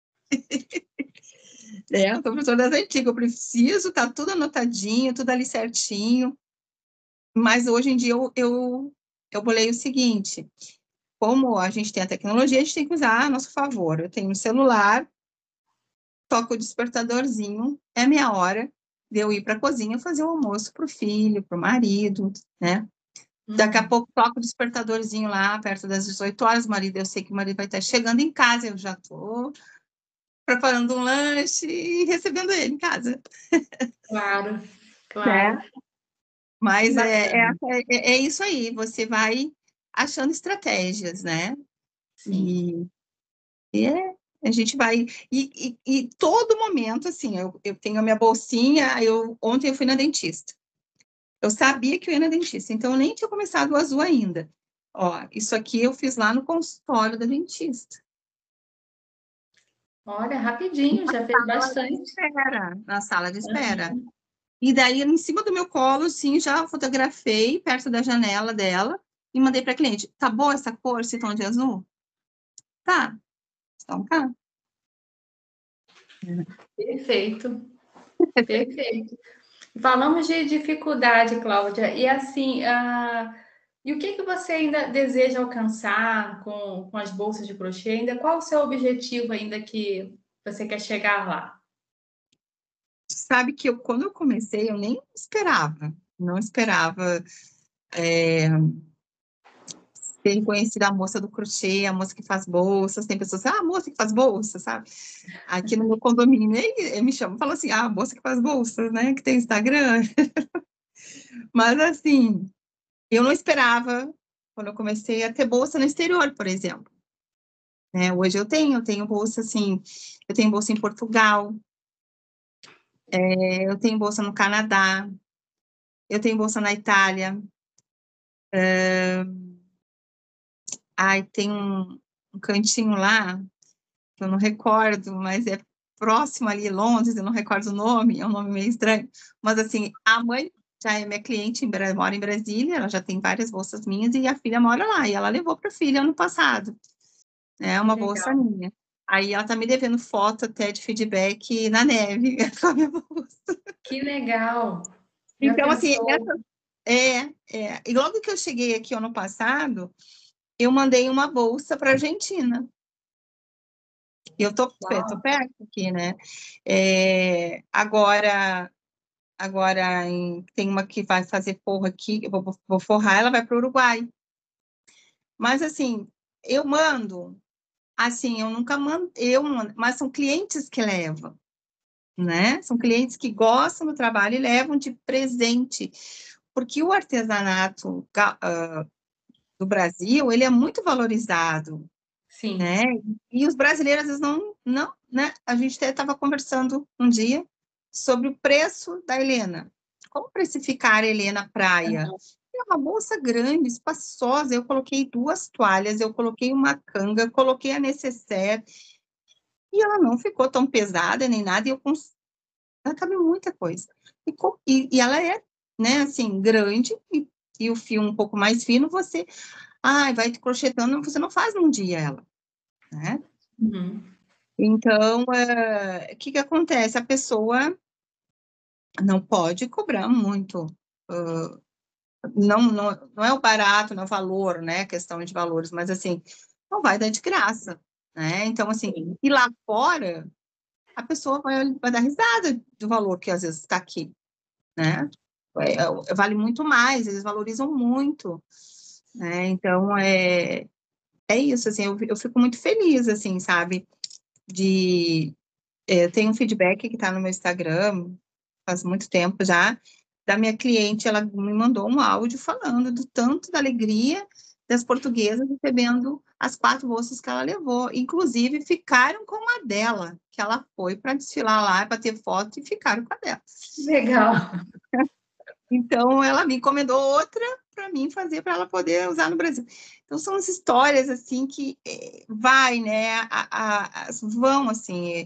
Eu sou professora das antigas, eu preciso estar tudo anotadinho, tudo ali certinho. Mas hoje em dia eu bolei o seguinte: como a gente tem a tecnologia, a gente tem que usar a nosso favor. Eu tenho um celular, toco o despertadorzinho, é minha hora de eu ir para a cozinha fazer o almoço para o filho, para o marido, né? Daqui a pouco toco o despertadorzinho lá, perto das 18 horas, eu sei que o marido vai estar chegando em casa, eu já estou preparando um lanche e recebendo ele em casa. Claro, claro. Né? Mas é isso aí, você vai achando estratégias, né? Sim. A gente vai. E todo momento, assim, eu tenho a minha bolsinha. Ontem eu fui na dentista. Eu sabia que eu ia na dentista, então eu nem tinha começado o azul ainda. Ó, isso aqui eu fiz lá no consultório da dentista. Olha, rapidinho, já fez bastante. Na sala de espera. E daí, em cima do meu colo, assim, já fotografei perto da janela dela e mandei para a cliente. Tá boa essa cor, esse tom de azul? Tá. Então tá. Perfeito, perfeito. Falamos de dificuldade, Cláudia, e assim, e o que você ainda deseja alcançar com as bolsas de crochê? Ainda qual o seu objetivo ainda que você quer chegar lá? Sabe que quando eu comecei, eu nem esperava, não esperava ter reconhecido a moça do crochê, a moça que faz bolsas. Tem pessoas assim, a moça que faz bolsas, sabe? Aqui no meu condomínio, ele me chama e fala assim, a moça que faz bolsas, né? Que tem Instagram. Mas, assim, eu não esperava quando eu comecei a ter bolsa no exterior, por exemplo. Hoje eu tenho bolsa, assim, eu tenho bolsa em Portugal, eu tenho bolsa no Canadá, eu tenho bolsa na Itália, tem um cantinho lá, que eu não recordo, mas é próximo ali, Londres, eu não recordo o nome, é um nome meio estranho, mas assim, a mãe já é minha cliente, mora em Brasília, ela já tem várias bolsas minhas, e a filha mora lá, e ela levou para a filha ano passado, uma bolsa minha. Aí ela tá me devendo foto até de feedback na neve com a minha bolsa. Que legal! Já Então, assim, pensou? E logo que eu cheguei aqui ano passado, eu mandei uma bolsa para a Argentina. Eu tô perto aqui, né? Agora tem uma que vai fazer forro aqui, eu vou forrar, ela vai para o Uruguai. Mas, assim, eu mando, assim, eu nunca mando, mas são clientes que levam, né? São clientes que gostam do trabalho e levam de presente, porque o artesanato do Brasil, ele é muito valorizado, Sim. né? E os brasileiros, às vezes, não, né? A gente até estava conversando um dia sobre o preço da Helena. Como precificar a Helena Praia? É uma bolsa grande, espaçosa. Eu coloquei 2 toalhas, eu coloquei uma canga, coloquei a necessaire, e ela não ficou tão pesada nem nada, e ela cabe muita coisa. E ela é, né, assim, grande, e o fio um pouco mais fino, você vai crochetando, você não faz num dia ela, né? Uhum. Então, o que acontece? A pessoa não pode cobrar muito. Não é o barato, não é o valor, né? Questão de valores, mas assim, não vai dar de graça, né? Então, assim, e lá fora, a pessoa vai dar risada do valor que às vezes está aqui, né? Vale muito mais, eles valorizam muito, né? Então, é isso, assim, eu fico muito feliz, assim, sabe? Eu tenho um feedback que está no meu Instagram, faz muito tempo já, da minha cliente, ela me mandou um áudio falando do tanto da alegria das portuguesas recebendo as 4 bolsas que ela levou. Inclusive, ficaram com a dela, que ela foi para desfilar lá, para ter foto, e ficaram com a dela. Legal. Então, ela me encomendou outra para mim fazer, para ela poder usar no Brasil. Então, são as histórias, assim, que vai, né, vão, assim,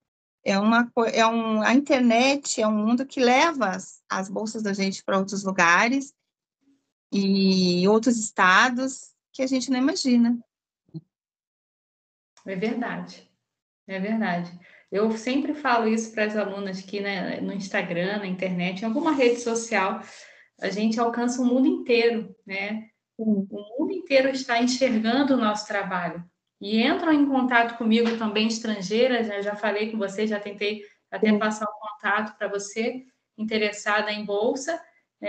a internet é um mundo que leva as bolsas da gente para outros lugares e outros estados que a gente não imagina. É verdade. É verdade. Eu sempre falo isso para as alunas que, né, no Instagram, na internet, em alguma rede social, a gente alcança o mundo inteiro, né? Sim. O mundo inteiro está enxergando o nosso trabalho. E entram em contato comigo também estrangeiras, né? Já falei com você, já tentei até Sim. passar o contato para você, interessada em bolsa,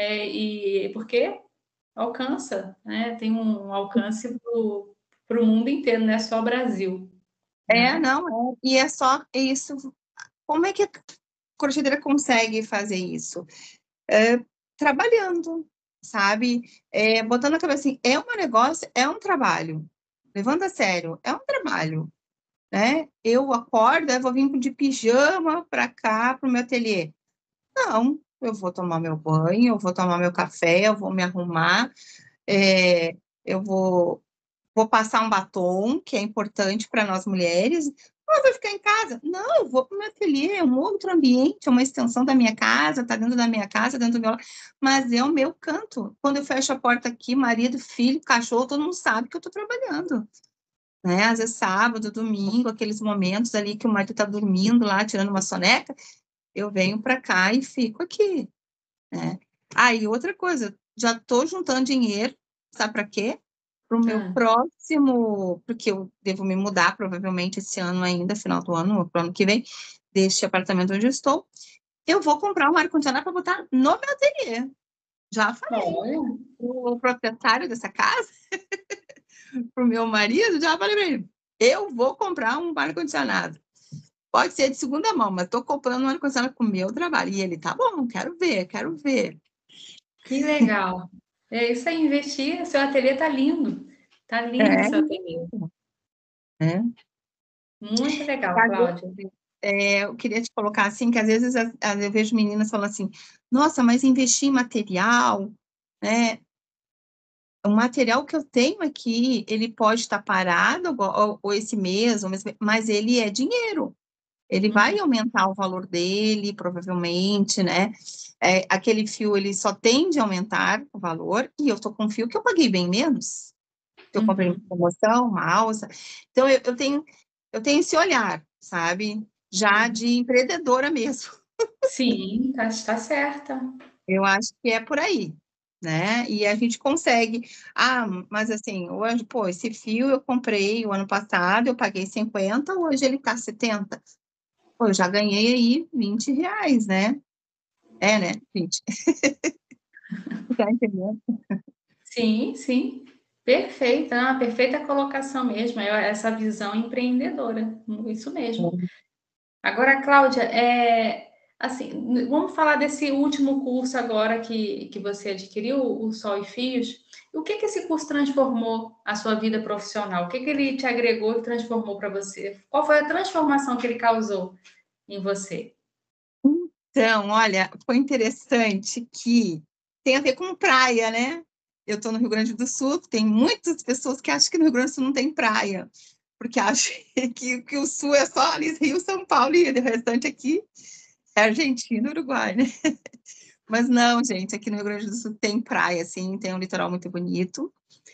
e porque alcança, né? Tem um alcance para o mundo inteiro, não é só o Brasil, né? Não, e é só isso. Como é que a crocheteira consegue fazer isso? Trabalhando, sabe? Botando a cabeça assim, é um negócio, é um trabalho. Levando a sério, é um trabalho, né? Eu acordo, eu vou vir de pijama para cá, para o meu ateliê. Não, eu vou tomar meu banho, eu vou tomar meu café, eu vou me arrumar, eu vou passar um batom, que é importante para nós mulheres. Não, eu vou ficar em casa. Não, eu vou para o meu ateliê, é um outro ambiente, é uma extensão da minha casa, está dentro da minha casa, dentro do meu... Mas é o meu canto. Quando eu fecho a porta aqui, marido, filho, cachorro, todo mundo sabe que eu estou trabalhando. Né? Às vezes sábado, domingo, aqueles momentos ali que o marido está dormindo lá, tirando uma soneca, eu venho para cá e fico aqui, né? E outra coisa, já estou juntando dinheiro, sabe para quê? Para o meu próximo, porque eu devo me mudar provavelmente esse ano ainda, final do ano, para o ano que vem, deste apartamento onde eu estou, eu vou comprar um ar-condicionado para botar no meu ateliê. Já falei. Olha. O proprietário dessa casa, para o meu marido, já falei para ele, eu vou comprar um ar-condicionado. Pode ser de segunda mão, mas estou comprando um ar-condicionado com o meu trabalho. E ele, tá bom, quero ver, quero ver. Que legal. É isso aí, investir. Seu ateliê tá lindo. Tá lindo seu ateliê. É. Muito legal, Às Cláudia. vezes, eu queria te colocar assim, que às vezes eu vejo meninas falando assim, nossa, mas investir em material, né? O material que eu tenho aqui, ele pode estar parado ou esse mês, mas ele é dinheiro. Ele vai aumentar o valor dele, provavelmente, né? Aquele fio, ele só tende a aumentar o valor, e eu estou com um fio que eu paguei bem menos. Eu comprei uma promoção, uma alça. Então, eu tenho esse olhar, sabe? Já de empreendedora mesmo. Sim, tá certa. Eu acho que é por aí. né? E a gente consegue. Ah, mas assim, hoje, pô, esse fio eu comprei o ano passado, eu paguei 50, hoje ele tá 70. Pô, eu já ganhei aí R$ 20, né? É, né? 20. Tá entendendo? Sim, sim. Perfeita, perfeita colocação mesmo, essa visão empreendedora, isso mesmo. Agora, Cláudia, assim, vamos falar desse último curso agora que você adquiriu, o Sol e Fios. O que esse curso transformou a sua vida profissional? O que ele te agregou e transformou para você? Qual foi a transformação que ele causou em você? Então, olha, foi interessante que tem a ver com praia, né? Eu estou no Rio Grande do Sul, tem muitas pessoas que acham que no Rio Grande do Sul não tem praia, porque acham que o Sul é só ali Rio, São Paulo e o restante aqui é Argentina, Uruguai, né? Mas não, gente, aqui no Rio Grande do Sul tem praia, assim, tem um litoral muito bonito.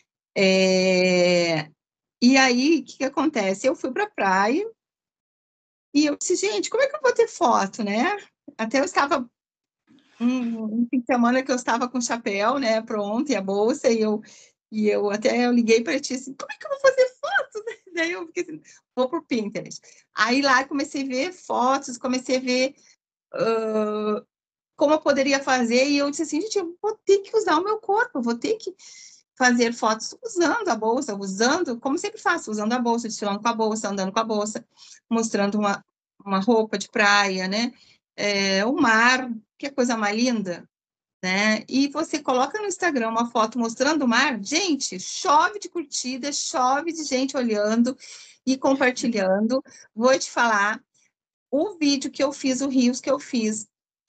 E aí, o que acontece? Eu fui para a praia e eu disse, gente, como é que eu vou ter foto, né? Até eu estava um fim de semana que eu estava com o chapéu, né, pronto, e a bolsa, e eu até eu liguei para ti assim, como é que eu vou fazer foto? Daí eu fiquei assim, vou pro Pinterest. Aí lá comecei a ver fotos, comecei a ver como eu poderia fazer, e eu disse assim, gente, eu vou ter que usar o meu corpo, eu vou ter que fazer fotos usando a bolsa, usando, como sempre faço, usando a bolsa, desfilando com a bolsa, andando com a bolsa, mostrando uma roupa de praia, né? O mar, que é coisa mais linda, né? E você coloca no Instagram uma foto mostrando o mar, gente, chove de curtida, chove de gente olhando e compartilhando. Vou te falar, o vídeo que eu fiz, o Reels que eu fiz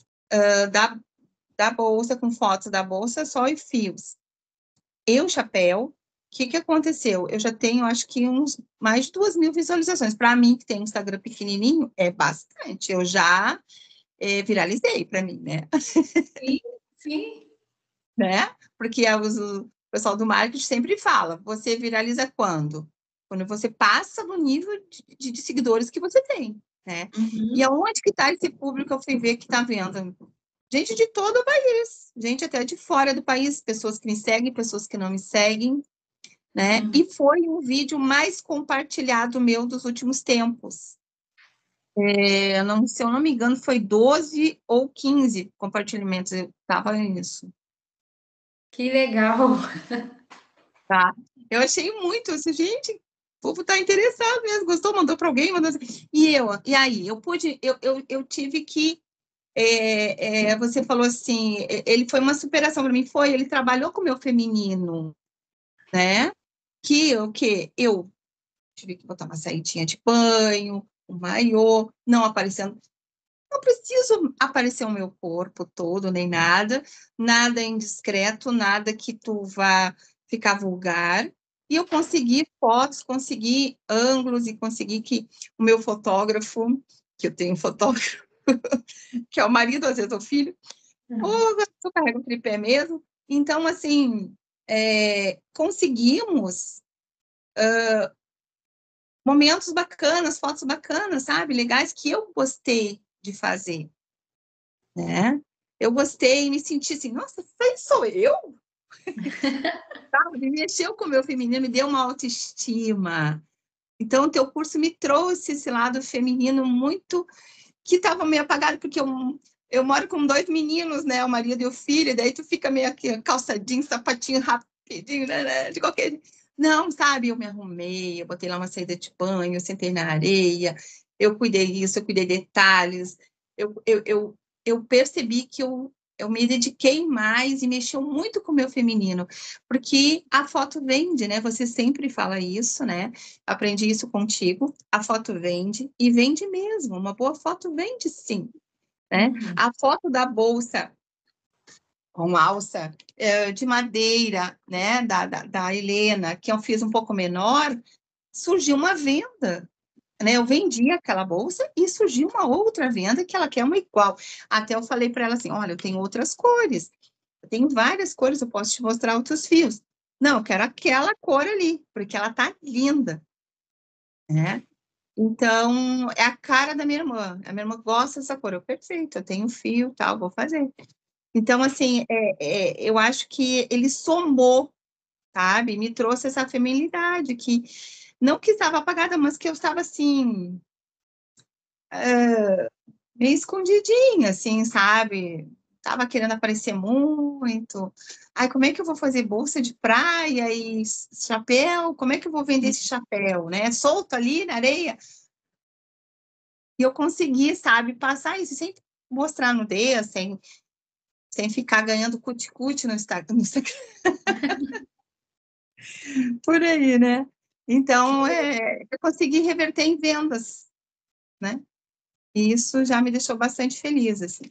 da bolsa, com fotos da bolsa, só e fios. Eu, chapéu, o que aconteceu? Eu já tenho, acho que, mais de 2.000 visualizações. Para mim, que tem um Instagram pequenininho, é bastante. Eu já viralizei para mim, né? Sim, sim. Né? Porque o pessoal do marketing sempre fala, você viraliza quando? Quando você passa do nível de seguidores que você tem, né? E Uhum. aonde que está esse público que eu fui ver que está vendo? Gente de todo o país, gente até de fora do país, pessoas que me seguem, pessoas que não me seguem, né? Uhum. E foi o vídeo mais compartilhado meu dos últimos tempos. Não, se eu não me engano, foi 12 ou 15 compartilhamentos, eu estava nisso. Que legal. Tá? Eu achei muito, assim, gente, o povo tá interessado mesmo, gostou, mandou para alguém, mandou assim. E aí, eu tive que, você falou assim, ele foi uma superação para mim, ele trabalhou com o meu feminino, né? Que eu tive que botar uma saítinha de banho, um maiô, não aparecendo, não preciso aparecer o meu corpo todo, nem nada, nada indiscreto, nada que tu vá ficar vulgar. E eu consegui fotos, consegui ângulos e consegui que o meu fotógrafo, que eu tenho um fotógrafo, que é o marido, às vezes é o filho, ou eu carrego o tripé mesmo. Então, assim, conseguimos momentos bacanas, fotos bacanas, sabe? Legais que eu gostei de fazer, né? Eu gostei, me senti assim, nossa, isso sou eu? Sabe? Me mexeu com o meu feminino, me deu uma autoestima. Então, o teu curso me trouxe esse lado feminino muito que estava meio apagado, porque eu moro com 2 meninos, né? O marido e o filho, e daí tu fica meio aqui, calçadinho, sapatinho rapidinho, né? De qualquer jeito. Não, sabe? Eu me arrumei, eu botei lá uma saída de banho, eu sentei na areia, eu cuidei disso, eu cuidei de detalhes, eu percebi que eu me dediquei mais e mexeu muito com o meu feminino, porque a foto vende, né? Você sempre fala isso, né? Aprendi isso contigo. A foto vende e vende mesmo. Uma boa foto vende, sim, né? Uhum. A foto da bolsa com alça de madeira, né? Da Helena, que eu fiz um pouco menor, surgiu uma venda. Né, eu vendi aquela bolsa e surgiu uma outra venda que ela quer uma igual. Até eu falei para ela assim: olha, eu tenho outras cores, eu tenho várias cores, eu posso te mostrar outros fios. Não, eu quero aquela cor ali, porque ela tá linda, né? Então, é a cara da minha irmã. A minha irmã gosta dessa cor. Eu, perfeito, eu tenho fio, tal, vou fazer. Então, assim, eu acho que ele somou, sabe? Me trouxe essa feminilidade, que não que estava apagada, mas que eu estava, assim, meio escondidinha, assim, sabe? Tava querendo aparecer muito. Ai, como é que eu vou fazer bolsa de praia e chapéu? Como é que eu vou vender esse chapéu, né? Solto ali na areia. E eu consegui, sabe, passar isso sem mostrar nudez, sem ficar ganhando cuti-cuti no Instagram, por aí, né? Então, eu consegui reverter em vendas, né? E isso já me deixou bastante feliz, assim.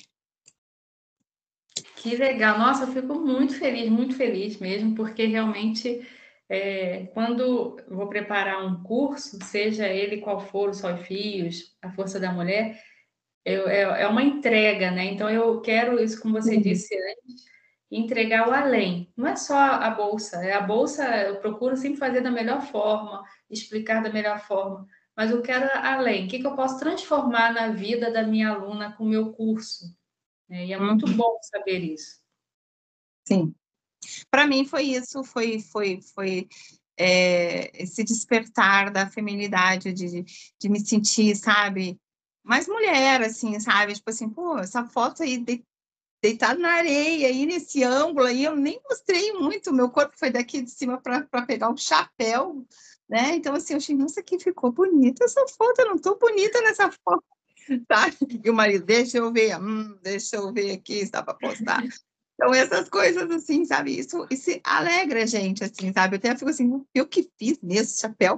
Que legal, nossa, eu fico muito feliz mesmo, porque realmente quando eu vou preparar um curso, seja ele qual for, o Só e Fios, a Força da Mulher, é uma entrega, né? Então eu quero isso, como você Sim. disse antes, entregar o além. Não é só a bolsa, a bolsa eu procuro sempre fazer da melhor forma, explicar da melhor forma, mas eu quero além. O que eu posso transformar na vida da minha aluna com o meu curso? Né? E é muito Uhum. bom saber isso. Sim. Para mim foi isso, foi esse despertar da feminilidade, de me sentir, sabe, mais mulher, assim, sabe, tipo assim, pô, essa foto aí deitada na areia, aí nesse ângulo aí, eu nem mostrei muito, meu corpo foi daqui de cima para pegar um chapéu, né, então assim, eu achei, nossa, que ficou bonita essa foto, eu não tô bonita nessa foto, tá? E o marido, deixa eu ver aqui, está para postar. Então, essas coisas, assim, sabe? Isso alegra a gente, assim, sabe? Eu até fico assim, eu que fiz nesse chapéu,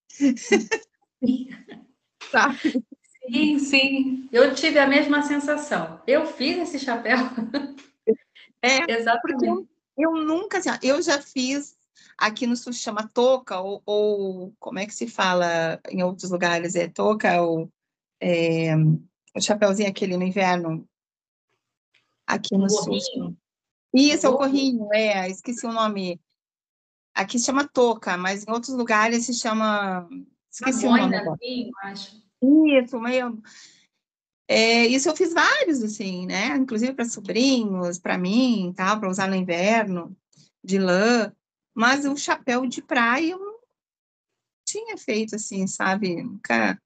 sabe? Sim, sim. Eu tive a mesma sensação. Eu fiz esse chapéu. É, porque eu, Exatamente. eu nunca, assim, ó, eu já fiz, aqui no sul chama touca, ou como é que se fala em outros lugares? É touca, ou é, o chapéuzinho aquele no inverno, aqui Um no sul. gorrinho, um Isso, é o gorro, gorrinho, esqueci o nome. Aqui se chama touca, mas em outros lugares se chama, uma esqueci o nome agora. boinazinho, acho. Isso, meio. Isso eu fiz vários, assim, né? Inclusive para sobrinhos, para mim, tal, para usar no inverno, de lã. Mas o chapéu de praia eu não tinha feito, assim, sabe? Nunca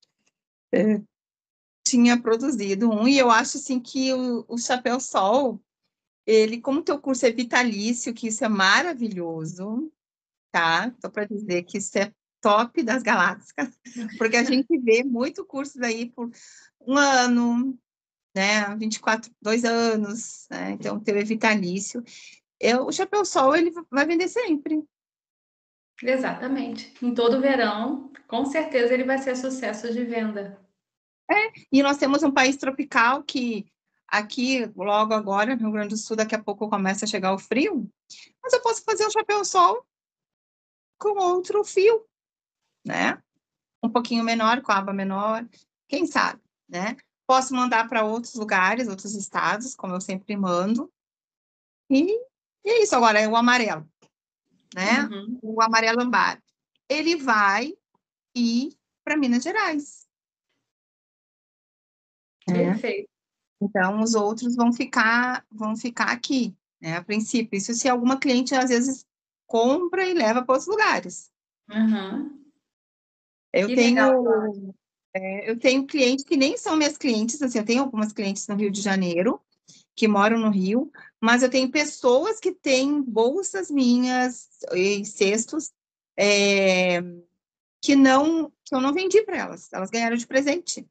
tinha produzido um. E eu acho, assim, que o chapéu sol, ele, como o teu curso é vitalício, que isso é maravilhoso, tá? Só para dizer que isso é top das galáxias, porque a gente vê muito curso daí por um ano, né, 24, 2 anos, né, então o teu é vitalício. O Chapéu Sol, ele vai vender sempre. Exatamente. Em todo verão, com certeza ele vai ser sucesso de venda. E nós temos um país tropical que aqui, logo agora, no Rio Grande do Sul, daqui a pouco começa a chegar o frio, mas eu posso fazer o Chapéu Sol com outro fio, né, um pouquinho menor, com a aba menor, quem sabe, né? Posso mandar para outros lugares, outros estados, como eu sempre mando, e, e é isso. Agora, é o amarelo, né? Uhum. O amarelo ambar. Ele vai ir para Minas Gerais, né? Perfeito. Então, os outros vão ficar aqui, né? A princípio, isso se alguma cliente, às vezes, compra e leva para outros lugares. Uhum. Eu Que legal. tenho, eu tenho clientes que nem são minhas clientes, assim, eu tenho algumas clientes no Rio de Janeiro, que moram no Rio, mas eu tenho pessoas que têm bolsas minhas e cestos é, que eu não vendi para elas, elas ganharam de presente,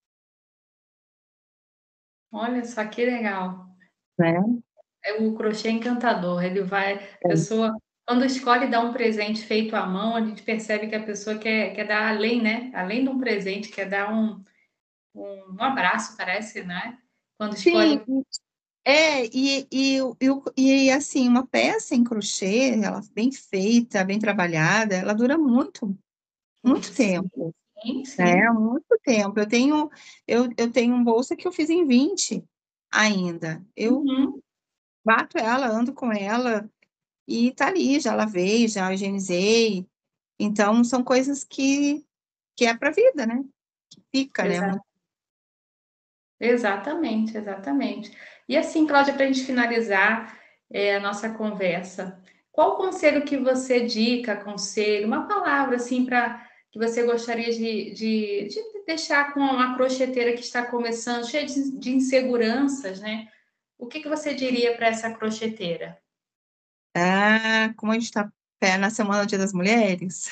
Olha só que legal. né? É o crochê encantador. Ele vai, a pessoa, quando escolhe dar um presente feito à mão, a gente percebe que a pessoa quer dar além, né? Além de um presente, quer dar um abraço, parece, né? Quando Sim, escolhe. e assim, uma peça em crochê, ela bem feita, bem trabalhada, ela dura muito, muito Sim, tempo, sim, né? sim. Muito tempo. Eu tenho uma bolsa que eu fiz em 20 ainda. Eu Uhum. bato ela, ando com ela, e tá ali, já lavei, já higienizei. Então, são coisas que é para vida, né? Que fica, né? Exatamente, exatamente. E assim, Cláudia, para a gente finalizar a nossa conversa, qual conselho que você aconselho, uma palavra assim para que você gostaria de deixar com uma crocheteira que está começando, cheia de inseguranças, né? O que você diria para essa crocheteira? Como a gente está na Semana do Dia das Mulheres,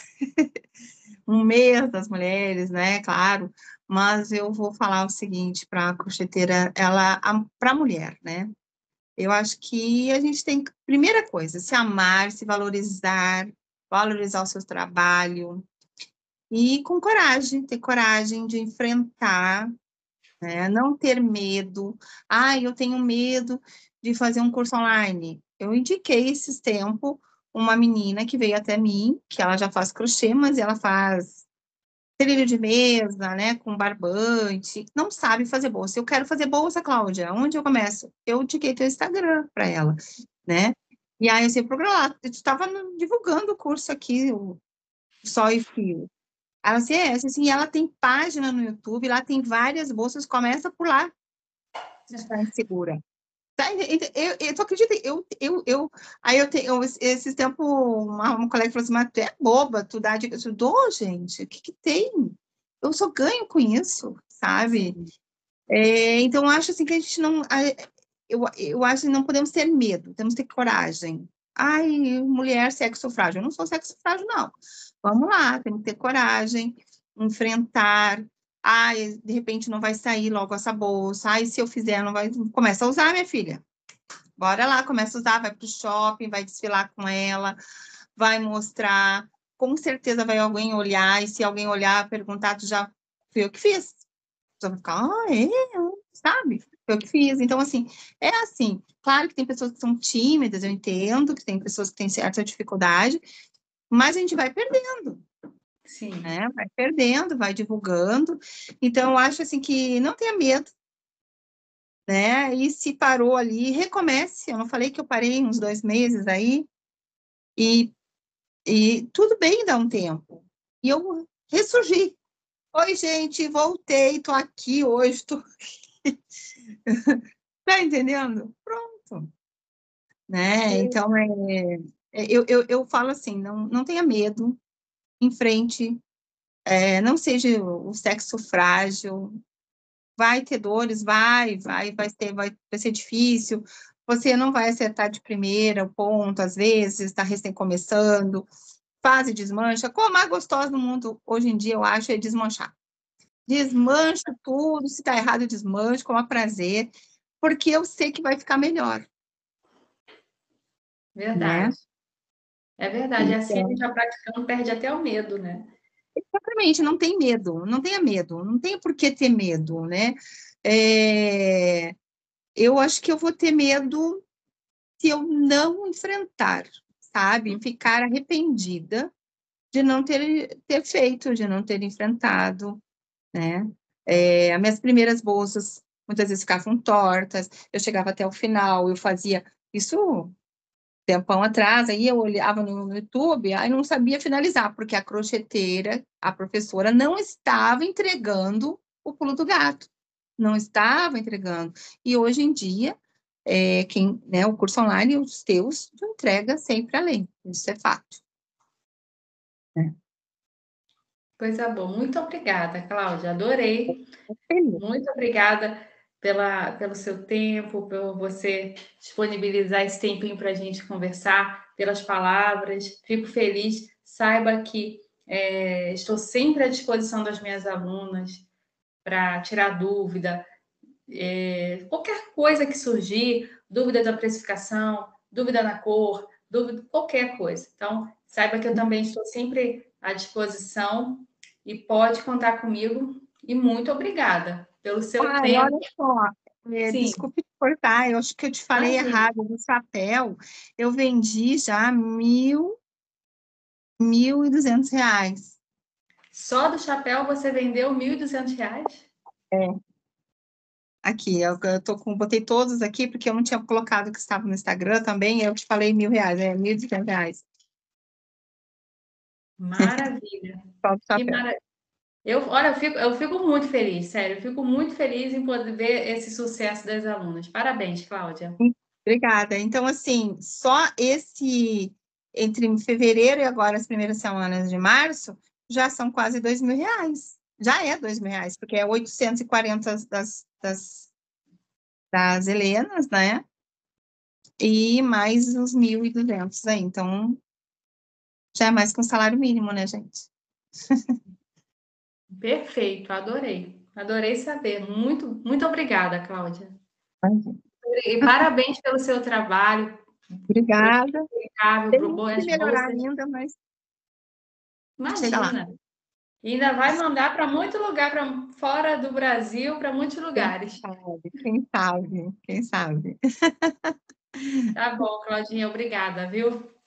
um mês das mulheres, né? Claro, mas eu vou falar o seguinte para a crocheteira, para a mulher, né? Eu acho que a gente tem, primeira coisa, se amar, se valorizar, valorizar o seu trabalho e com coragem, ter coragem de enfrentar, né? Não ter medo. Eu tenho medo de fazer um curso online. Eu indiquei esses tempos uma menina que veio até mim, que ela já faz crochê, mas ela faz trilho de mesa, né, com barbante, não sabe fazer bolsa. Eu quero fazer bolsa, Cláudia, onde eu começo? Eu indiquei teu Instagram para ela, né? E aí eu sempre programar, eu estava divulgando o curso aqui, o Só e Fio. Ela assim, e ela tem página no YouTube, lá tem várias bolsas, começa por lá, se está insegura. Tá, tu acredita? Aí esses tempos, uma colega falou assim, mas tu é boba, tu dá dica. Eu dou, gente, o que tem? Eu só ganho com isso, sabe? Então, eu acho assim que a gente não. Eu acho que não podemos ter medo, temos que ter coragem. Mulher, sexo frágil. Eu não sou sexo frágil, não. Vamos lá, temos que ter coragem, enfrentar. De repente não vai sair logo essa bolsa. Se eu fizer, não vai. Começa a usar, minha filha. Bora lá, começa a usar, vai para o shopping, vai desfilar com ela, vai mostrar. Com certeza vai alguém olhar, e se alguém olhar, perguntar, tu já foi eu que fiz. Tu vai ficar, sabe? Foi eu que fiz. Então, assim, é assim. Claro que tem pessoas que são tímidas, eu entendo, que tem pessoas que têm certa dificuldade, mas a gente vai perdendo. Sim. Né? Vai perdendo, vai divulgando. Então, eu acho assim que não tenha medo, né? E se parou ali, recomece. Eu não falei que eu parei uns 2 meses aí, e tudo bem dar um tempo. E eu ressurgi. Oi, gente, voltei, tô aqui hoje, tô aqui. Tá entendendo? Pronto. Né? Então, eu falo assim, não tenha medo, enfrente, não seja o sexo frágil, vai ter dores, vai ser difícil, você não vai acertar de primeira o ponto, às vezes, está recém começando, faz e desmancha. Como a mais gostosa do mundo hoje em dia, eu acho, é desmanchar. Desmancho tudo, se está errado, eu desmancho com prazer, porque eu sei que vai ficar melhor. Verdade. Né? É verdade. Assim, a gente já praticando, perde até o medo, né? Exatamente, não tem medo, não tenha medo, não tem por que ter medo, né? Eu acho que eu vou ter medo se eu não enfrentar, sabe? Ficar arrependida de não ter feito, de não ter enfrentado, né? As minhas primeiras bolsas muitas vezes ficavam tortas, eu chegava até o final, eu fazia isso tempão atrás, aí eu olhava no YouTube, aí não sabia finalizar, porque a crocheteira, a professora, não estava entregando o pulo do gato, não estava entregando. E hoje em dia, o curso online, os teus, tu entrega sempre além, isso é fato. Coisa boa. Muito obrigada, Cláudia. Adorei. Feliz. Muito obrigada pelo seu tempo, por você disponibilizar esse tempinho para a gente conversar, pelas palavras. Fico feliz. Saiba que estou sempre à disposição das minhas alunas para tirar dúvida, qualquer coisa que surgir, dúvida da precificação, dúvida na cor, dúvida, qualquer coisa. Então, saiba que eu também estou sempre à disposição e pode contar comigo. E muito obrigada pelo seu tempo. Olha só, Sim, desculpe te cortar, eu acho que eu te falei imagina. errado do chapéu, eu vendi já 1.200 reais. Só do chapéu você vendeu R$ 1.200? É. Aqui, botei todos aqui, porque eu não tinha colocado que estava no Instagram também, eu te falei R$ 1.000, 1.200. Maravilha. Só do Que chapéu. maravilha. Olha, eu fico muito feliz, sério, eu fico muito feliz em poder ver esse sucesso das alunas. Parabéns, Cláudia. Obrigada. Então, assim, só entre fevereiro e agora as primeiras semanas de março, já são quase R$ 2.000. Já é R$ 2.000, porque é 840 das Helenas, né? E mais os 1.200 aí. Então, já é mais que um salário mínimo, né, gente? Perfeito, adorei. Adorei saber. Muito, muito obrigada, Cláudia. E parabéns pelo seu trabalho. Obrigada. Tem Impecável, que boas melhorar bolsas. ainda, mas chega lá. Imagina. E ainda vai mandar para muito lugar, para fora do Brasil, para muitos Quem lugares. sabe, quem sabe, quem sabe. Tá bom, Claudinha, obrigada, viu?